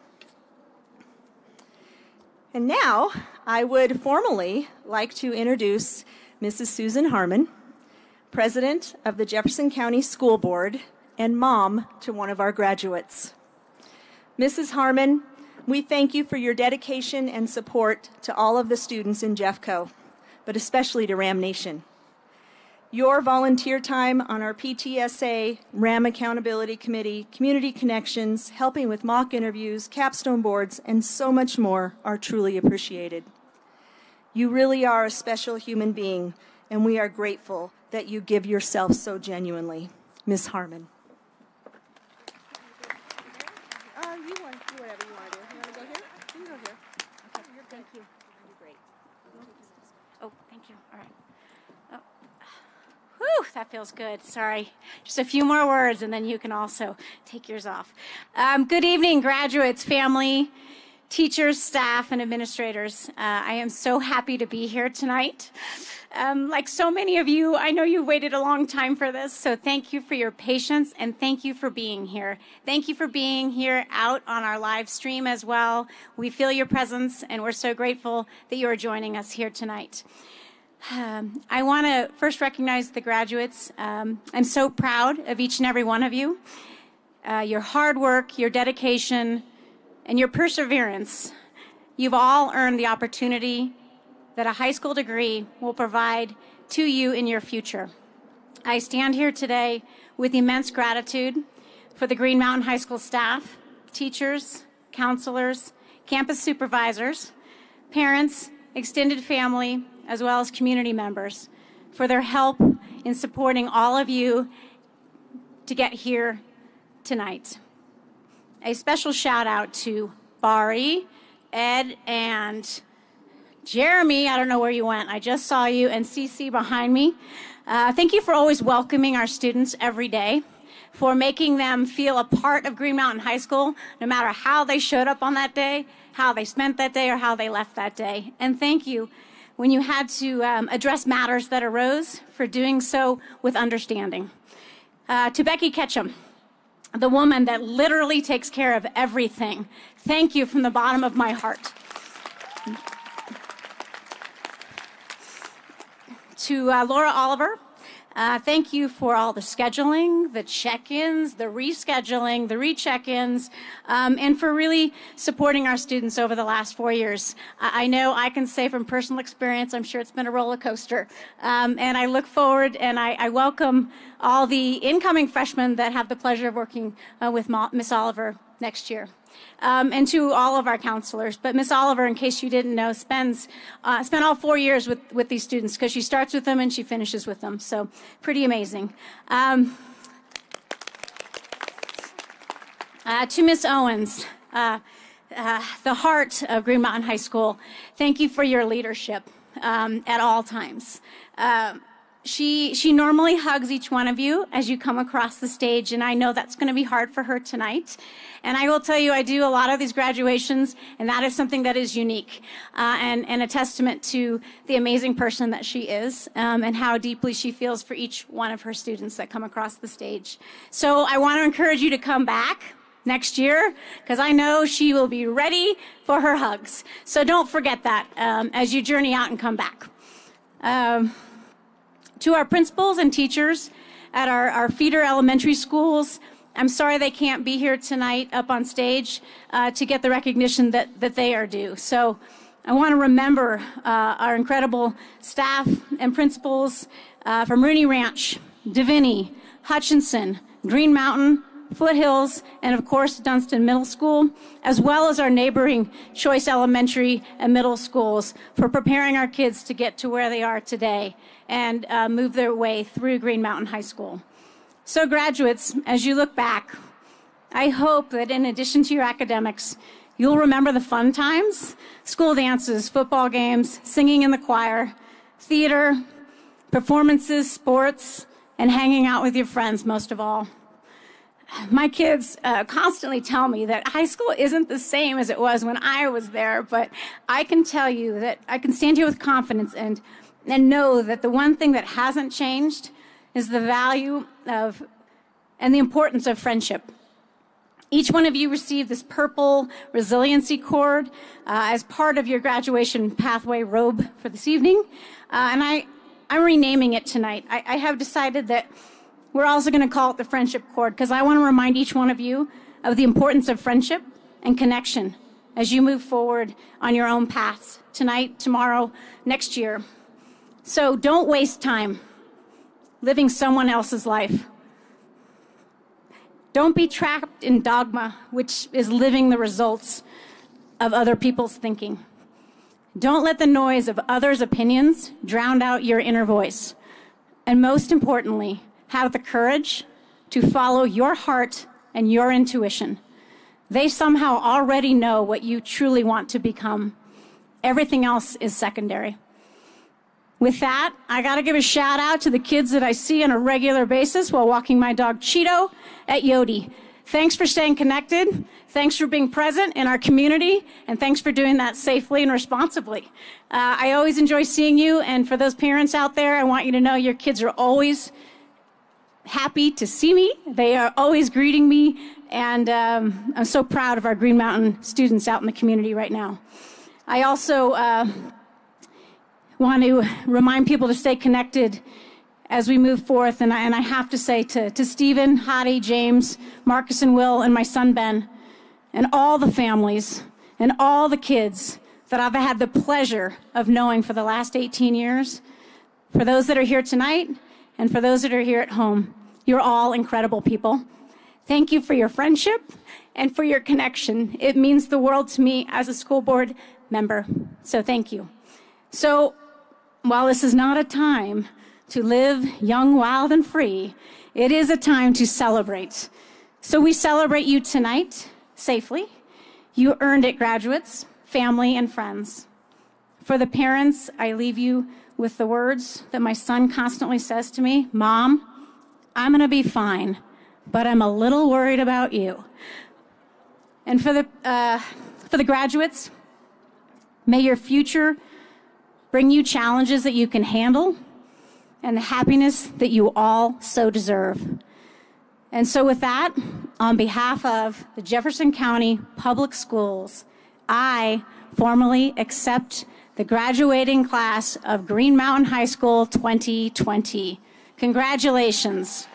And now, I would formally like to introduce Missus Susan Harmon, President of the Jefferson County School Board and mom to one of our graduates. Missus Harmon, we thank you for your dedication and support to all of the students in Jeffco, but especially to Ram Nation. Your volunteer time on our P T S A, Ram Accountability Committee, Community Connections, helping with mock interviews, capstone boards, and so much more are truly appreciated. You really are a special human being, and we are grateful that you give yourself so genuinely. Miz Harmon. Uh, you want to do whatever you want to do. You want to go here? You can go here. Okay, thank you. You're great. Oh, thank you. All right. Oh. Whew, that feels good. Sorry. Just a few more words, and then you can also take yours off. Um, good evening, graduates, family, teachers, staff, and administrators. Uh, I am so happy to be here tonight. Um, like so many of you, I know you waited a long time for this, so thank you for your patience, and thank you for being here. Thank you for being here out on our live stream as well. We feel your presence, and we're so grateful that you are joining us here tonight. Um, I want to first recognize the graduates. Um, I'm so proud of each and every one of you. Uh, your hard work, your dedication, and your perseverance. You've all earned the opportunity that a high school degree will provide to you in your future. I stand here today with immense gratitude for the Green Mountain High School staff, teachers, counselors, campus supervisors, parents, extended family, as well as community members for their help in supporting all of you to get here tonight. A special shout out to Bari, Ed, and Jeremy. I don't know where you went. I just saw you, and Cece behind me. Uh, thank you for always welcoming our students every day, for making them feel a part of Green Mountain High School, no matter how they showed up on that day, how they spent that day, or how they left that day. And thank you when you had to um, address matters that arose, for doing so with understanding. Uh, to Becky Ketchum, the woman that literally takes care of everything, thank you from the bottom of my heart. To uh, Laura Oliver, uh, thank you for all the scheduling, the check-ins, the rescheduling, the recheck-ins, um, and for really supporting our students over the last four years. I, I know I can say from personal experience, I'm sure it's been a roller coaster. Um, and I look forward and I, I welcome all the incoming freshmen that have the pleasure of working uh, with Miss Oliver next year. Um, and to all of our counselors. But Miss Oliver, in case you didn't know, spends uh, spent all four years with, with these students, because she starts with them and she finishes with them. So pretty amazing. Um, uh, to Miss Owens, uh, uh, the heart of Green Mountain High School, thank you for your leadership um, at all times. Uh, She, she normally hugs each one of you as you come across the stage, and I know that's going to be hard for her tonight. And I will tell you, I do a lot of these graduations, and that is something that is unique uh, and, and a testament to the amazing person that she is um, and how deeply she feels for each one of her students that come across the stage. So I want to encourage you to come back next year, because I know she will be ready for her hugs. So don't forget that um, as you journey out and come back. Um, To our principals and teachers at our, our feeder elementary schools, I'm sorry they can't be here tonight up on stage uh, to get the recognition that, that they are due. So I want to remember uh, our incredible staff and principals uh, from Rooney Ranch, Divinity, Hutchinson, Green Mountain, Foothills, and of course Dunston Middle School, as well as our neighboring Choice Elementary and middle schools, for preparing our kids to get to where they are today and uh, move their way through Green Mountain High School. So graduates, as you look back, I hope that in addition to your academics, you'll remember the fun times, school dances, football games, singing in the choir, theater, performances, sports, and hanging out with your friends most of all. My kids uh, constantly tell me that high school isn't the same as it was when I was there, but I can tell you that I can stand here with confidence and, and know that the one thing that hasn't changed is the value of and the importance of friendship. Each one of you received this purple resiliency cord uh, as part of your graduation pathway robe for this evening, uh, and I, I'm renaming it tonight. I, I have decided that we're also going to call it the friendship cord, because I want to remind each one of you of the importance of friendship and connection as you move forward on your own paths tonight, tomorrow, next year. So don't waste time living someone else's life. Don't be trapped in dogma, which is living the results of other people's thinking. Don't let the noise of others' opinions drown out your inner voice. And most importantly, have the courage to follow your heart and your intuition. They somehow already know what you truly want to become. Everything else is secondary. With that, I got to give a shout out to the kids that I see on a regular basis while walking my dog Cheeto at Yodi. Thanks for staying connected. Thanks for being present in our community. And thanks for doing that safely and responsibly. Uh, I always enjoy seeing you. And for those parents out there, I want you to know your kids are always happy to see me. They are always greeting me. And um, I'm so proud of our Green Mountain students out in the community right now. I also uh, want to remind people to stay connected as we move forth. And I, and I have to say to, to Stephen, Hadi, James, Marcus and Will, and my son Ben, and all the families and all the kids that I've had the pleasure of knowing for the last eighteen years, for those that are here tonight and for those that are here at home, you're all incredible people. Thank you for your friendship and for your connection. It means the world to me as a school board member. So thank you. So while this is not a time to live young, wild, and free, it is a time to celebrate. So we celebrate you tonight safely. You earned it, graduates, family, and friends. For the parents, I leave you with the words that my son constantly says to me, Mom, I'm going to be fine, but I'm a little worried about you. And for the, uh, for the graduates, may your future bring you challenges that you can handle and the happiness that you all so deserve. And so with that, on behalf of the Jefferson County Public Schools, I formally accept the graduating class of Green Mountain High School twenty twenty. Congratulations.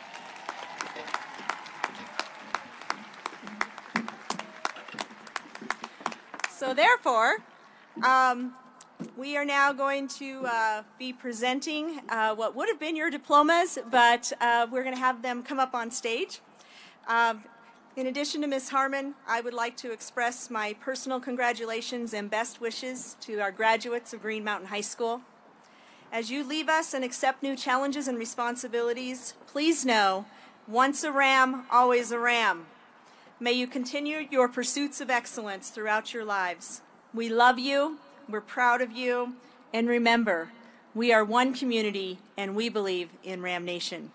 So therefore, um, we are now going to uh, be presenting uh, what would have been your diplomas, but uh, we're going to have them come up on stage. Um, in addition to Miz Harmon, I would like to express my personal congratulations and best wishes to our graduates of Green Mountain High School. As you leave us and accept new challenges and responsibilities, please know, once a Ram, always a Ram. May you continue your pursuits of excellence throughout your lives. We love you, we're proud of you, and remember, we are one community and we believe in Ram Nation.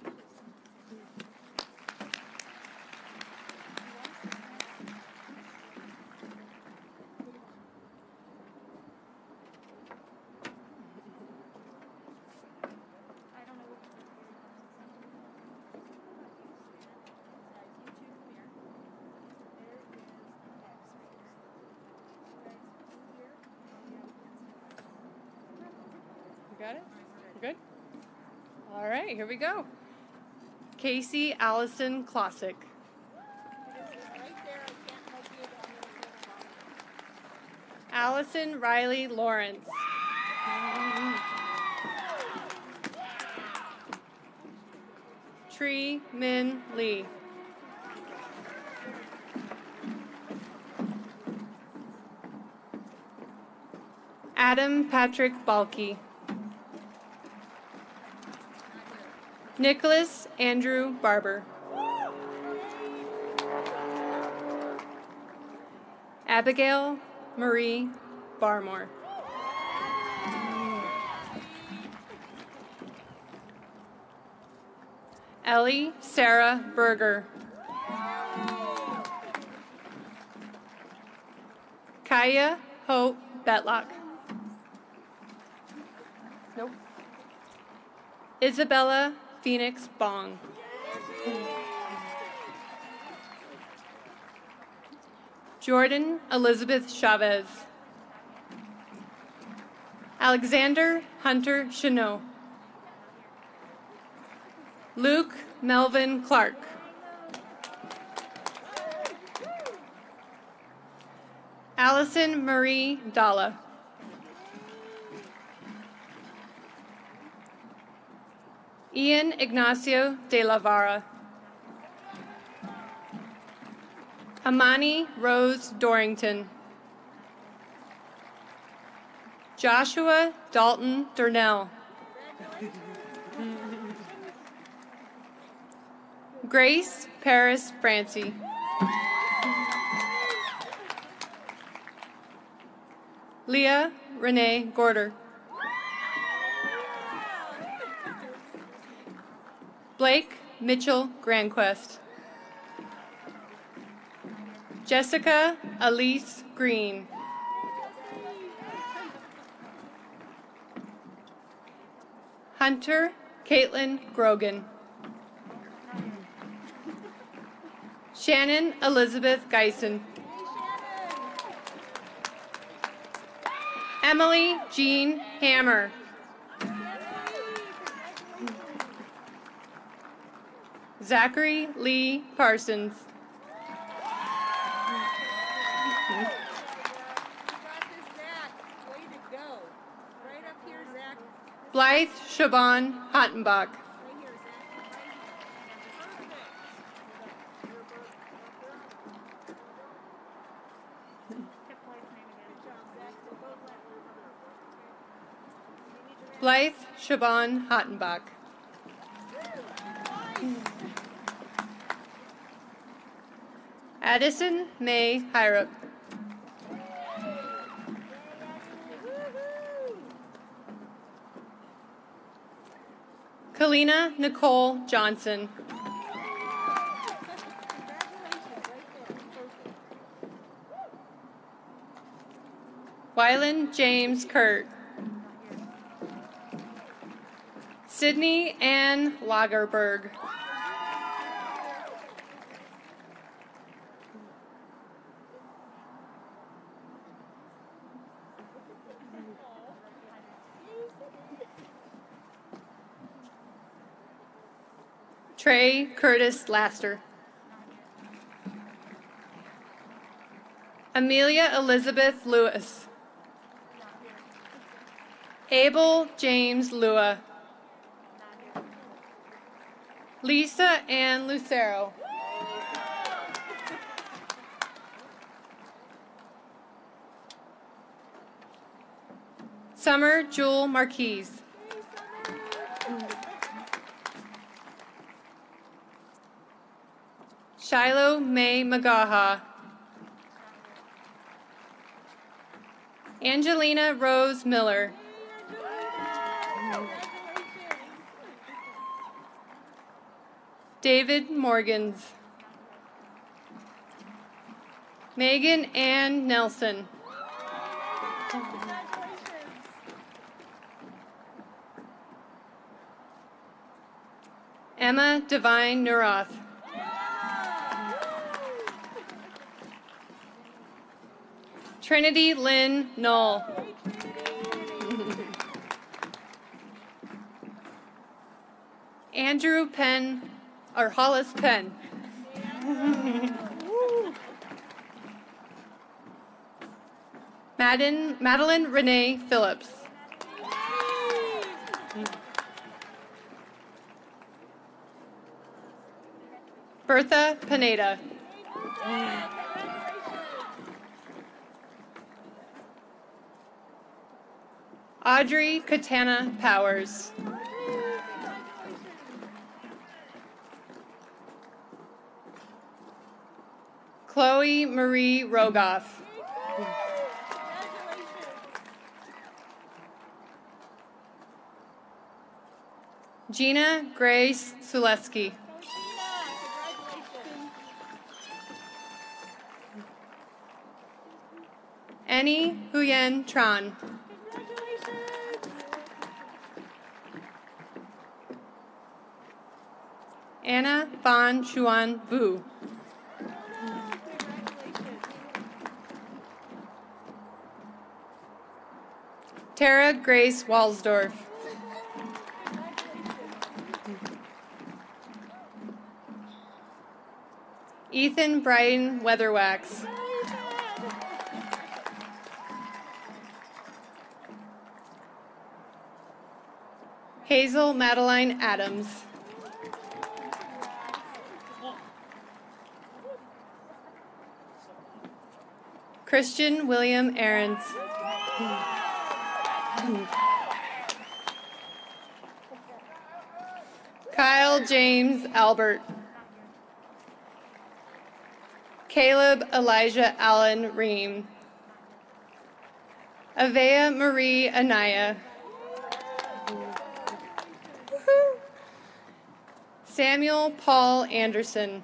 Got it? We're good? All right, here we go. Casey Allison Klosik. Allison Riley Lawrence. Tree Min Lee. Adam Patrick Balke. Nicholas Andrew Barber. Abigail Marie Barmore. Ellie Sarah Berger. Kaya Hope Betlock. Nope. Isabella Phoenix Bong. Jordan Elizabeth Chavez. Alexander Hunter Chanot. Luke Melvin Clark. Allison Marie Dalla. Ian Ignacio de la Vara. Amani Rose Dorrington. Joshua Dalton Durnell. Grace Paris Francie. Leah Renee Gorder. Blake Mitchell Granquist. Jessica Elise Green. Hunter Caitlin Grogan. Shannon Elizabeth Geisen. Emily Jean Hammer. Zachary Lee Parsons. Blythe Shaban Hottenbach. Blythe Shaban Hottenbach. Addison May Hyrup. Kalina Nicole Johnson. Wylan James Kurt. Sydney Ann Lagerberg. Trey Curtis Laster. Amelia Elizabeth Lewis. Abel James Lua. Lisa Ann Lucero. Summer Jewel Marquise. Shiloh May Magaha. Angelina Rose Miller. David Morgans. Megan Ann Nelson. Emma Devine Neuroth. Trinity Lynn Knoll. Andrew Penn, or Hollis Penn. Madden, Madeline Renee Phillips. Bertha Pineda. Audrey Katana Powers. Chloe Marie Rogoff. Gina Grace Suleski. Annie Huyen Tran. Anna Van Chuan Vu. Tara Grace Walsdorf. Ethan Brian Weatherwax. Hazel Madeline Adams. Christian William Ahrens. Kyle James Albert. Caleb Elijah Allen Ream. Avea Marie Anaya. Samuel Paul Anderson.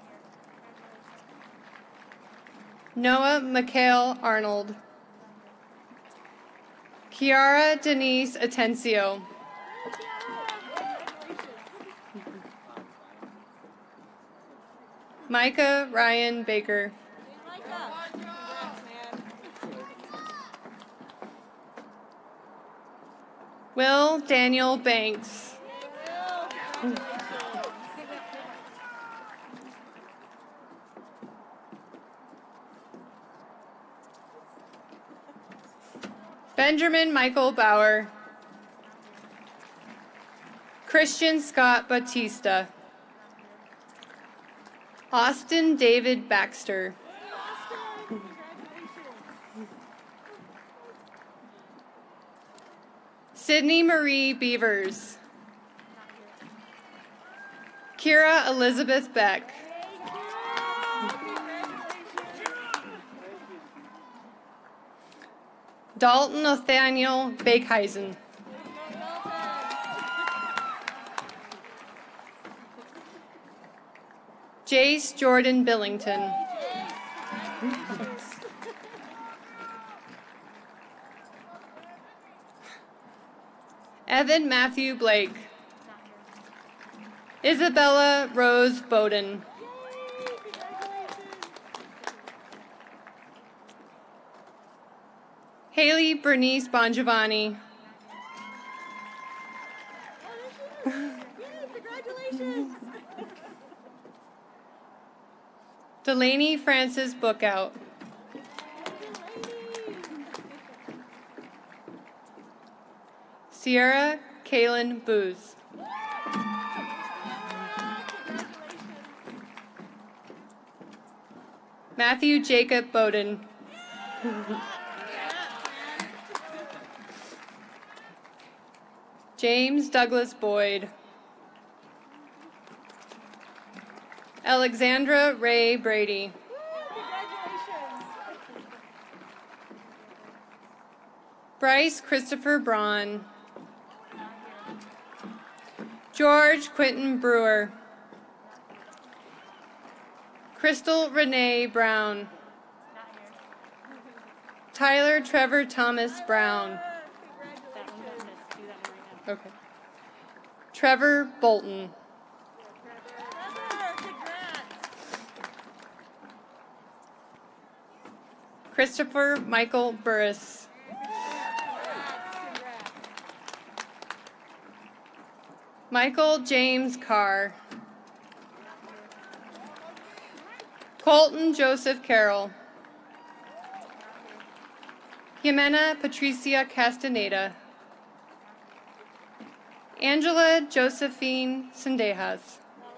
Noah Mikhail Arnold. Kiara Denise Atencio. Micah Ryan Baker. Will Daniel Banks. Benjamin Michael Bauer. Christian Scott Batista. Austin David Baxter. Sydney Marie Beavers. Kira Elizabeth Beck. Dalton Nathaniel Bakeheisen. Jace Jordan Billington. Evan Matthew Blake. Isabella Rose Bowden. Haley Bernice Bongiovanni. Congratulations. Delaney Francis Bookout. Sierra Kaylin Booz. Matthew Jacob Bowden. James Douglas Boyd. Alexandra Ray Brady. Bryce Christopher Braun. George Quinton Brewer. Crystal Renee Brown. Tyler Trevor Thomas Brown. Okay. Trevor Bolton. Christopher Michael Burris. Michael James Carr. Colton Joseph Carroll. Jimena Patricia Castaneda. Angela Josephine Sendejas.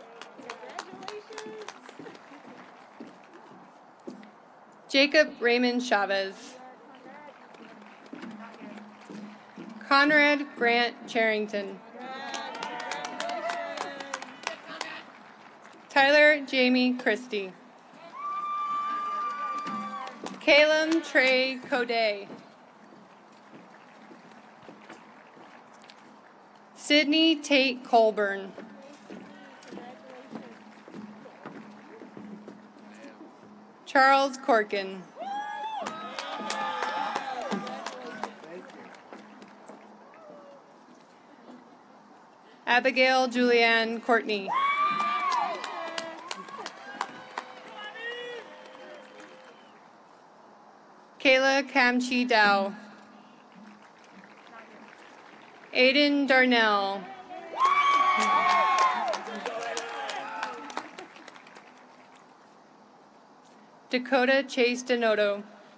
Jacob Raymond Chavez. Conrad Grant Charrington. Tyler Jamie Christie. Calum Trey Coday. Sydney Tate Colburn. Charles Corkin. Abigail Julianne Courtney. Kayla Kamchi Dow. Aiden Darnell. Dakota Chase Denoto.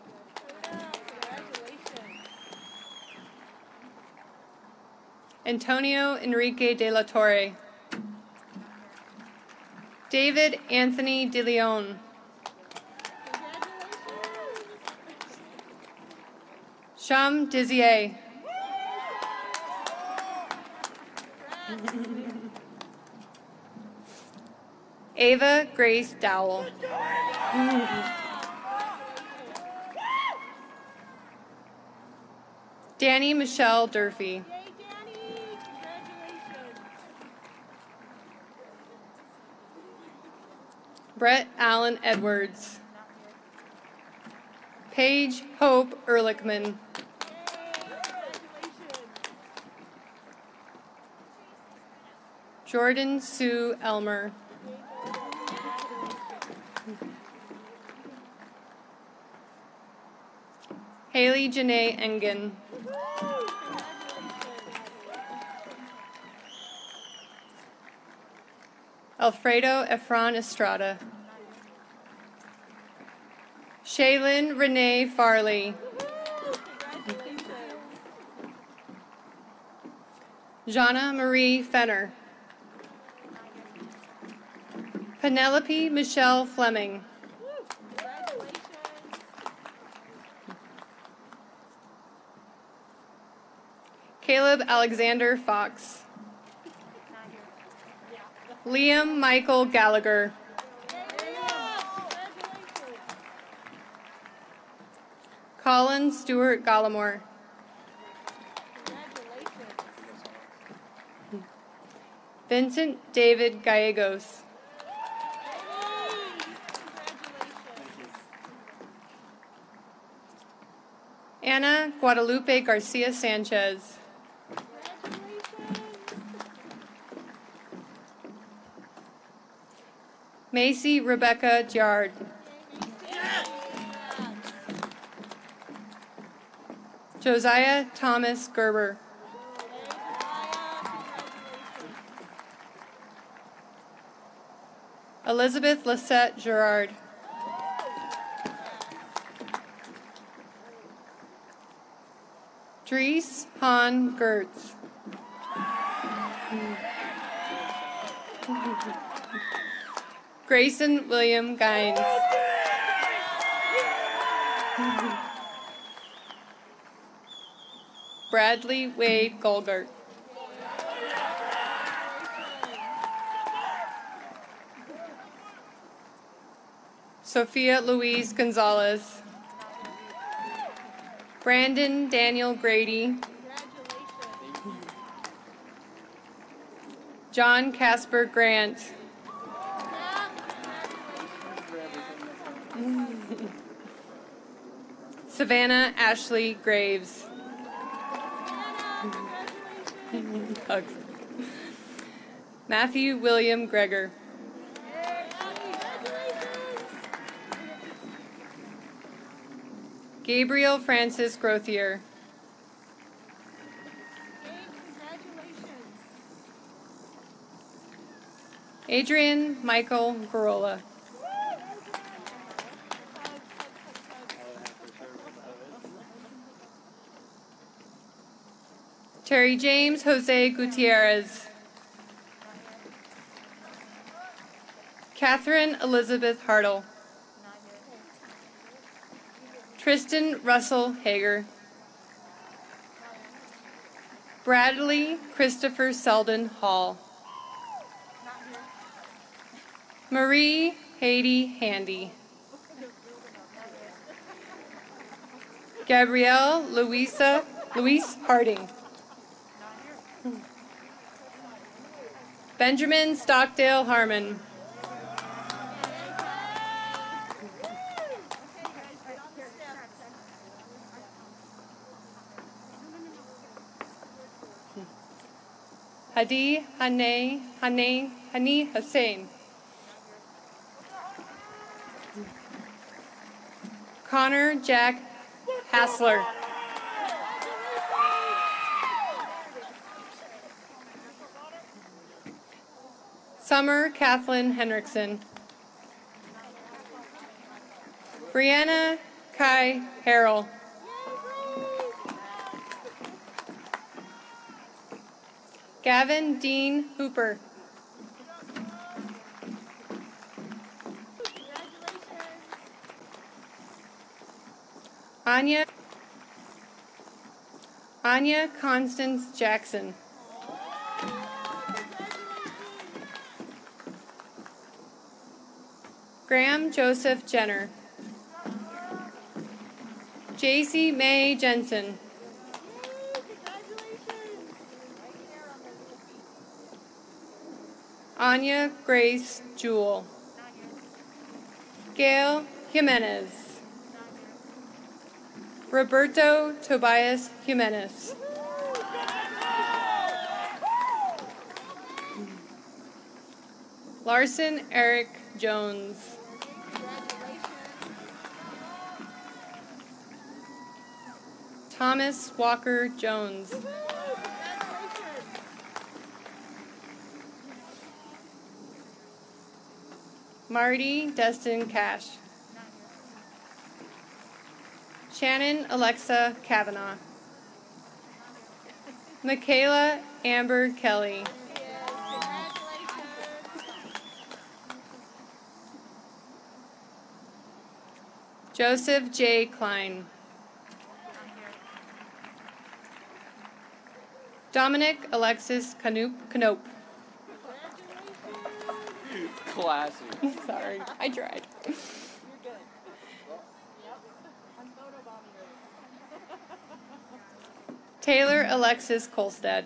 Antonio Enrique de la Torre. David Anthony De Leon. Sham Dizier. Ava Grace Dowell. Danny Michelle Durfee. Brett Allen Edwards. Paige Hope Ehrlichman. Jordan Sue Elmer. Haley Janae Engen. Alfredo Efron Estrada. Shaylin Renee Farley. Jana Marie Fenner. Penelope Michelle Fleming. Caleb Alexander Fox. Liam Michael Gallagher. Colin Stewart Gallimore. Vincent David Gallegos. Ana Guadalupe Garcia Sanchez. Macy Rebecca Giard. Josiah Thomas Gerber. Elizabeth Lisette Gerard. Dries Han Gertz. Grayson William Gines. Bradley Wade Golgert. Sophia Louise Gonzalez. Brandon Daniel Grady. John Casper Grant. Savannah Ashley Graves. Matthew William Greger. Gabriel Francis Grothier. Adrian Michael Garola. Terry James Jose Gutierrez. Catherine Elizabeth Hartle. Tristan Russell Hager. Bradley Christopher Selden Hall. Marie Haiti Handy. Gabrielle Louisa Louise Harding. Benjamin Stockdale Harmon. Hadi Hane Hane Hani Hussein. Connor Jack Hassler. Summer Kathleen Henriksen. Brianna Kai Harrell. Gavin Dean Hooper. Anya Anya Constance Jackson. Graham Joseph Jenner. J C May Jensen. Anya Grace Jewell. Gail Jimenez. Roberto Tobias Jimenez. Larson Eric Jones. Thomas Walker Jones. Marty Destin Cash. Shannon Alexa Kavanaugh. Michaela Amber Kelly. Joseph J. Klein. Dominic Alexis Canoop Canope. Classy. Sorry, I tried. Taylor Alexis Kolstad.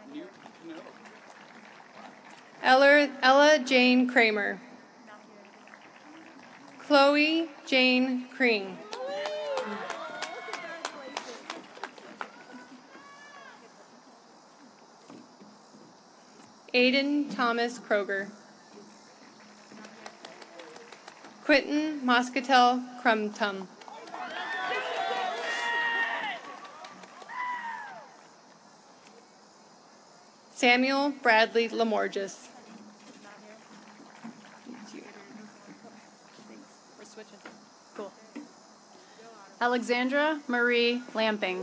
Ella, Ella Jane Kramer. Chloe Jane Kring. Aiden Thomas Kroger. Quentin Moscatel Crumtum. Samuel Bradley Lamorges. We're switching. Cool. Alexandra Marie Lamping.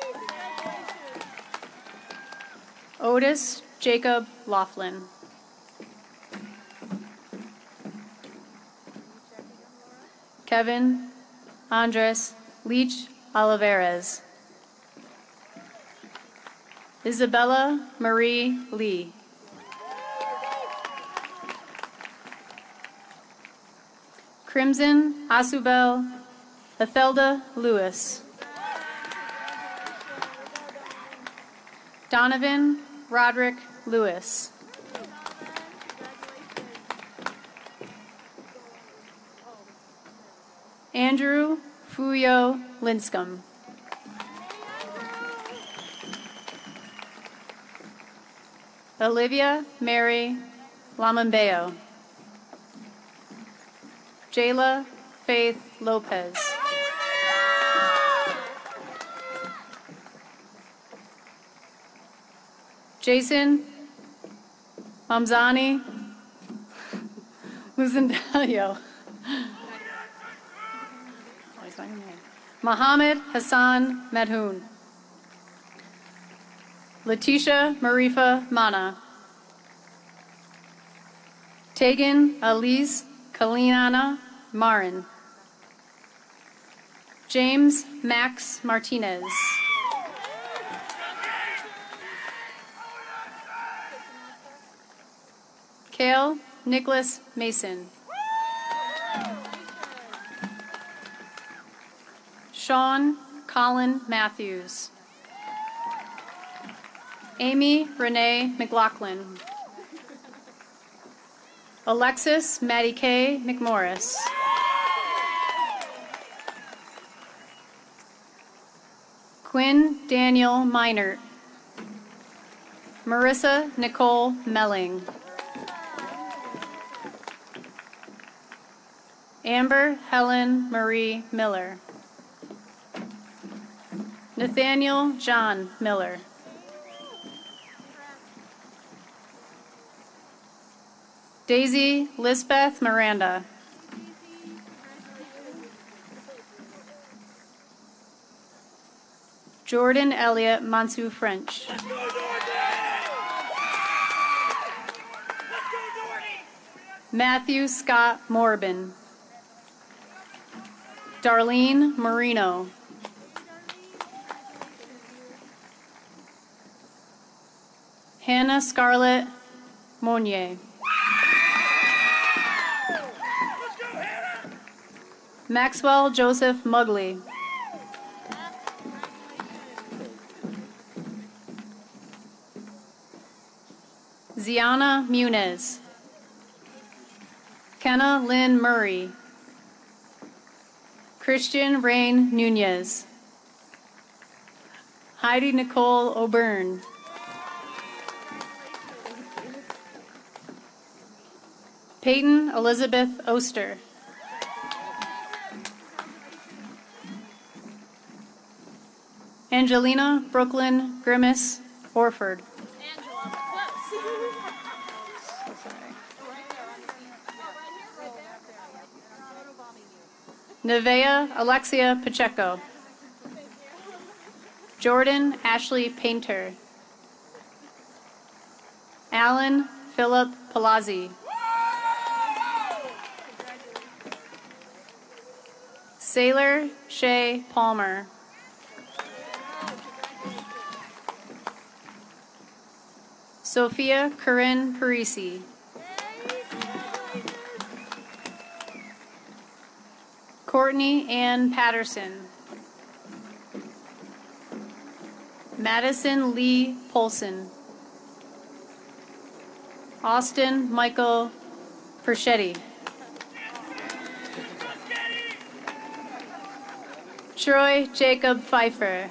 Otis Jacob Laughlin. Kevin Andres Leach Olivares. Isabella Marie Lee. Crimson Asubel Ethelda Lewis. Donovan Roderick Lewis. Andrew Fuyo Linscomb. Olivia Mary Lamambeo. Jayla Faith Lopez. Jason Mamzani Luzendelio. Mohammed Hassan Madhoun. Letitia Marifa Mana. Tegan Elise Kalinana Marin. James Max Martinez. Kale Nicholas Mason. Sean Colin Matthews. Amy Renee McLaughlin. Alexis Maddie Kay McMorris. Quinn Daniel Minert. Marissa Nicole Melling. Amber Helen Marie Miller. Nathaniel John Miller. Daisy Lisbeth Miranda. Jordan Elliott Mansu French. Matthew Scott Morbin. Darlene Marino. Hannah Scarlett Monnier. Maxwell Joseph Mugley. Ziana Muniz. Kenna Lynn Murray. Christian Rain Nunez. Heidi Nicole O'Byrne. Peyton Elizabeth Oster. Angelina Brooklyn Grimace Orford. Nevea Alexia Pacheco. Jordan Ashley Painter. Alan Philip Palazzi. Sailor Shay Palmer. Sophia Corinne Parisi. Courtney Ann Patterson. Madison Lee Polson. Austin Michael Perschetti. Troy Jacob Pfeiffer.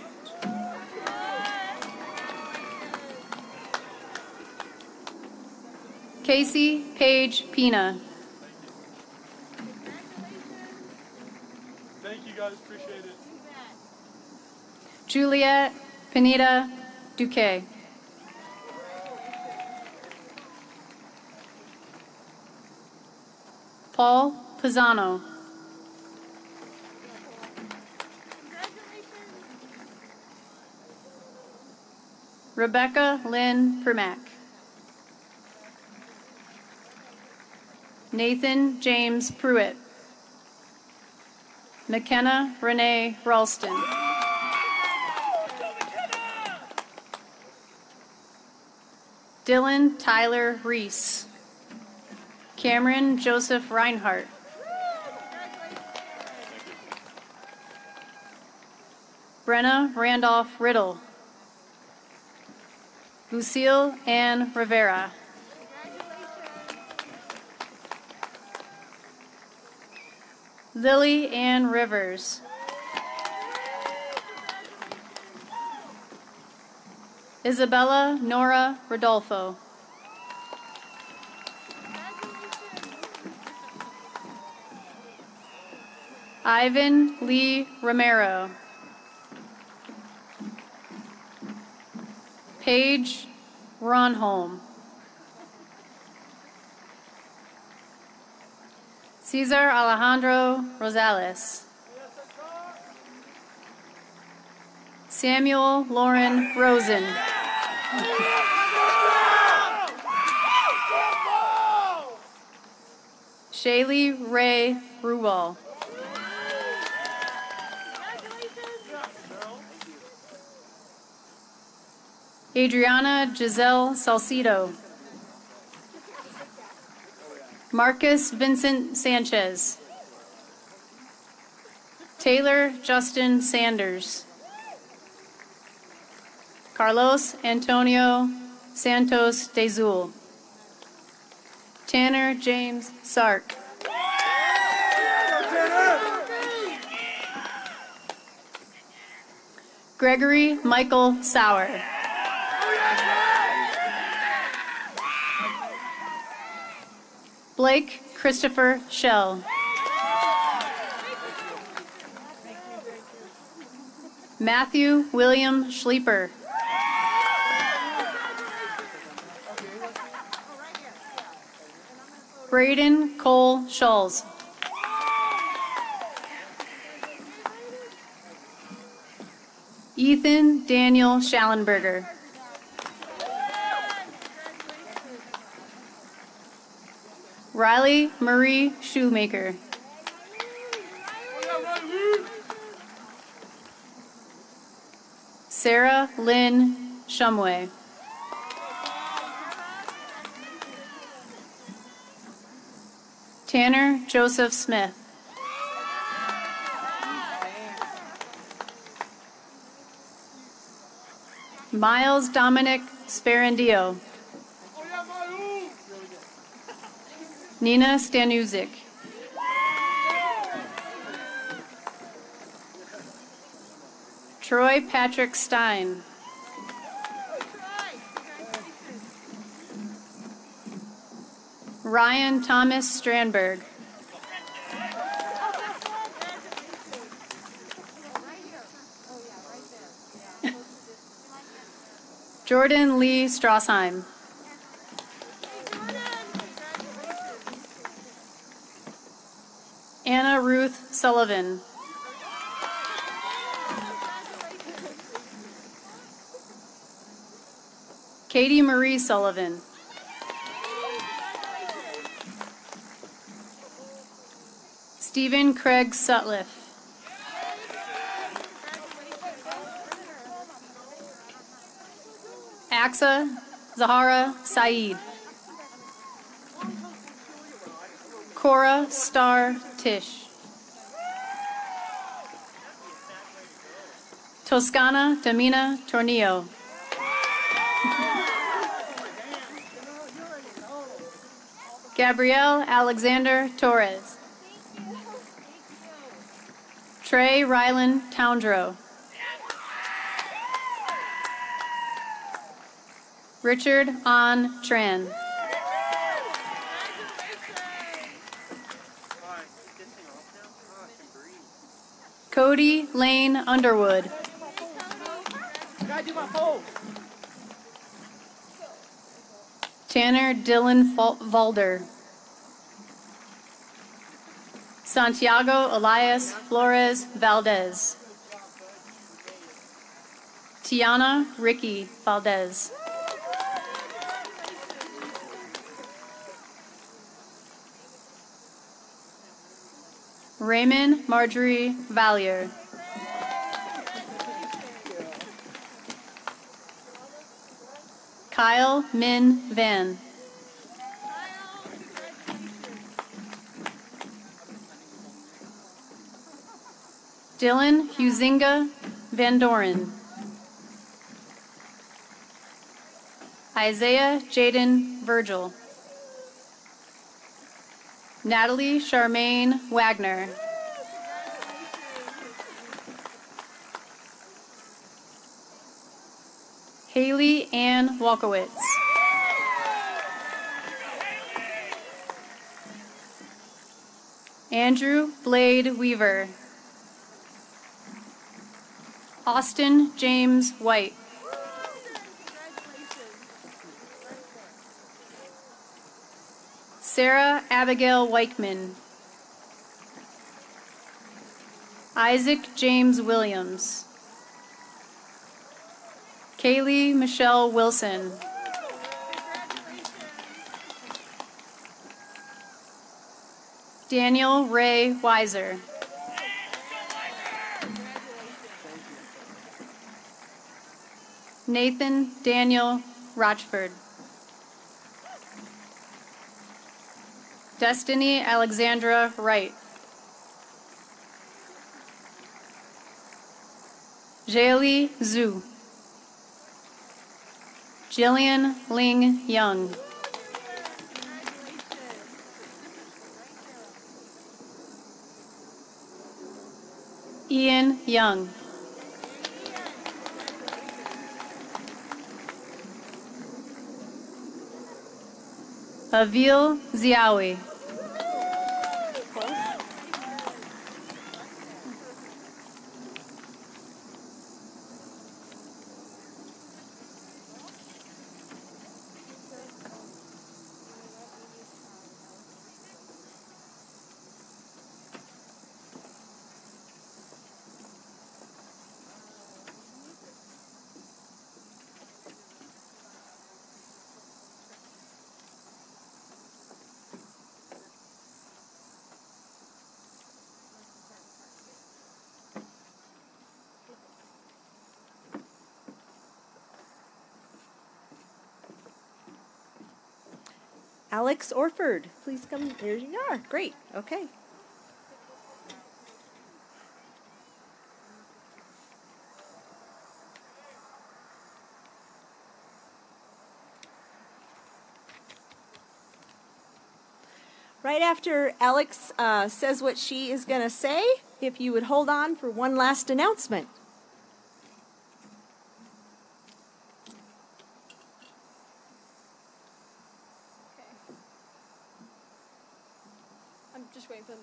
Casey Paige Pina. Thank you guys, appreciate it. Juliet Pineda Duque. Paul Pisano. Rebecca Lynn Primack. Nathan James Pruitt. McKenna Renee Ralston. Dylan Tyler Reese. Cameron Joseph Reinhardt. Brenna Randolph Riddle. Lucille Ann Rivera. Lily Ann Rivers. Isabella Nora Rodolfo. Ivan Lee Romero. Paige Ronholm. Cesar Alejandro Rosales. Samuel Lauren Rosen. Shaylee Ray Ruwal. Adriana Giselle Salcido. Marcus Vincent Sanchez. Taylor Justin Sanders. Carlos Antonio Santos de Zul. Tanner James Sark. Gregory Michael Sauer. Blake Christopher Shell. Matthew William Schleeper. Braden Cole Schulz. Ethan Daniel Schallenberger. Riley Marie Shoemaker. Sarah Lynn Shumway. Tanner Joseph Smith. Miles Dominic Sparandio. Nina Stanuzik. Troy Patrick Stein. Ryan Thomas Strandberg. Jordan Lee Strassheim. Anna Ruth Sullivan. Katie Marie Sullivan. Stephen Craig Sutliff. Axa Zahara Saeed. Cora Star Tish. Toscana Damina Tornillo. Gabrielle Alexander Torres. Trey Rylan Towndrow. Richard An Tran. Cody Lane Underwood. Tanner Dylan Fal- Valder. Santiago Elias Flores Valdez. Tiana Ricky Valdez. Raymond Marjorie Valier. Kyle Min Van. Dylan Huizinga Van Doren. Isaiah Jaden Virgil. Natalie Charmaine Wagner. Haley Ann Walkowitz. Andrew Blade Weaver. Austin James White. Sarah Abigail Weichman. Isaac James Williams. Kaylee Michelle Wilson. Daniel Ray Weiser. Nathan Daniel Rochford. Destiny Alexandra Wright. Jaeli Zhu. Jillian Ling Young. Ian Young. Avil Ziawi. Alex Orford, please come. There you are. Great. Okay. Right after Alex uh, says what she is going to say, if you would hold on for one last announcement.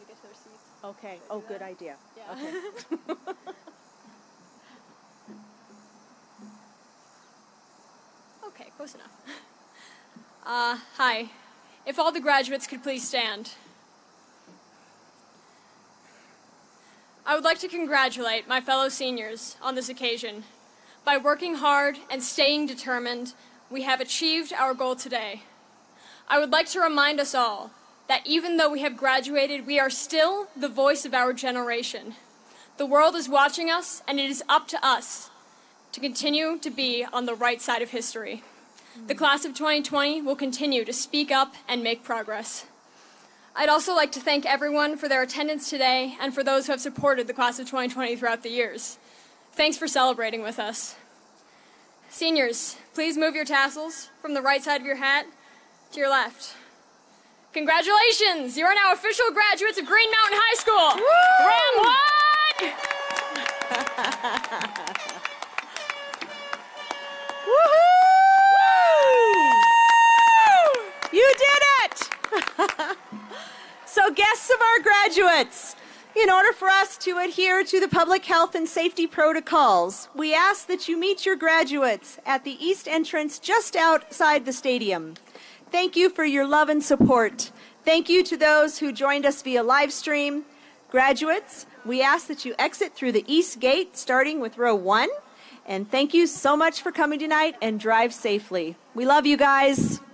to get to their seats. Okay. Oh, good idea. Yeah. Okay. Okay, close enough. Uh, hi. If all the graduates could please stand. I would like to congratulate my fellow seniors on this occasion. By working hard and staying determined, we have achieved our goal today. I would like to remind us all that even though we have graduated, we are still the voice of our generation. The world is watching us, and it is up to us to continue to be on the right side of history. The class of twenty twenty will continue to speak up and make progress. I'd also like to thank everyone for their attendance today and for those who have supported the class of twenty twenty throughout the years. Thanks for celebrating with us. Seniors, please move your tassels from the right side of your hat to your left. Congratulations! You are now official graduates of Green Mountain High School! Ram one! Woohoo! You did it! So guests of our graduates, in order for us to adhere to the public health and safety protocols, we ask that you meet your graduates at the east entrance just outside the stadium. Thank you for your love and support. Thank you to those who joined us via live stream. Graduates, we ask that you exit through the east gate, starting with row one. And thank you so much for coming tonight, and drive safely. We love you guys.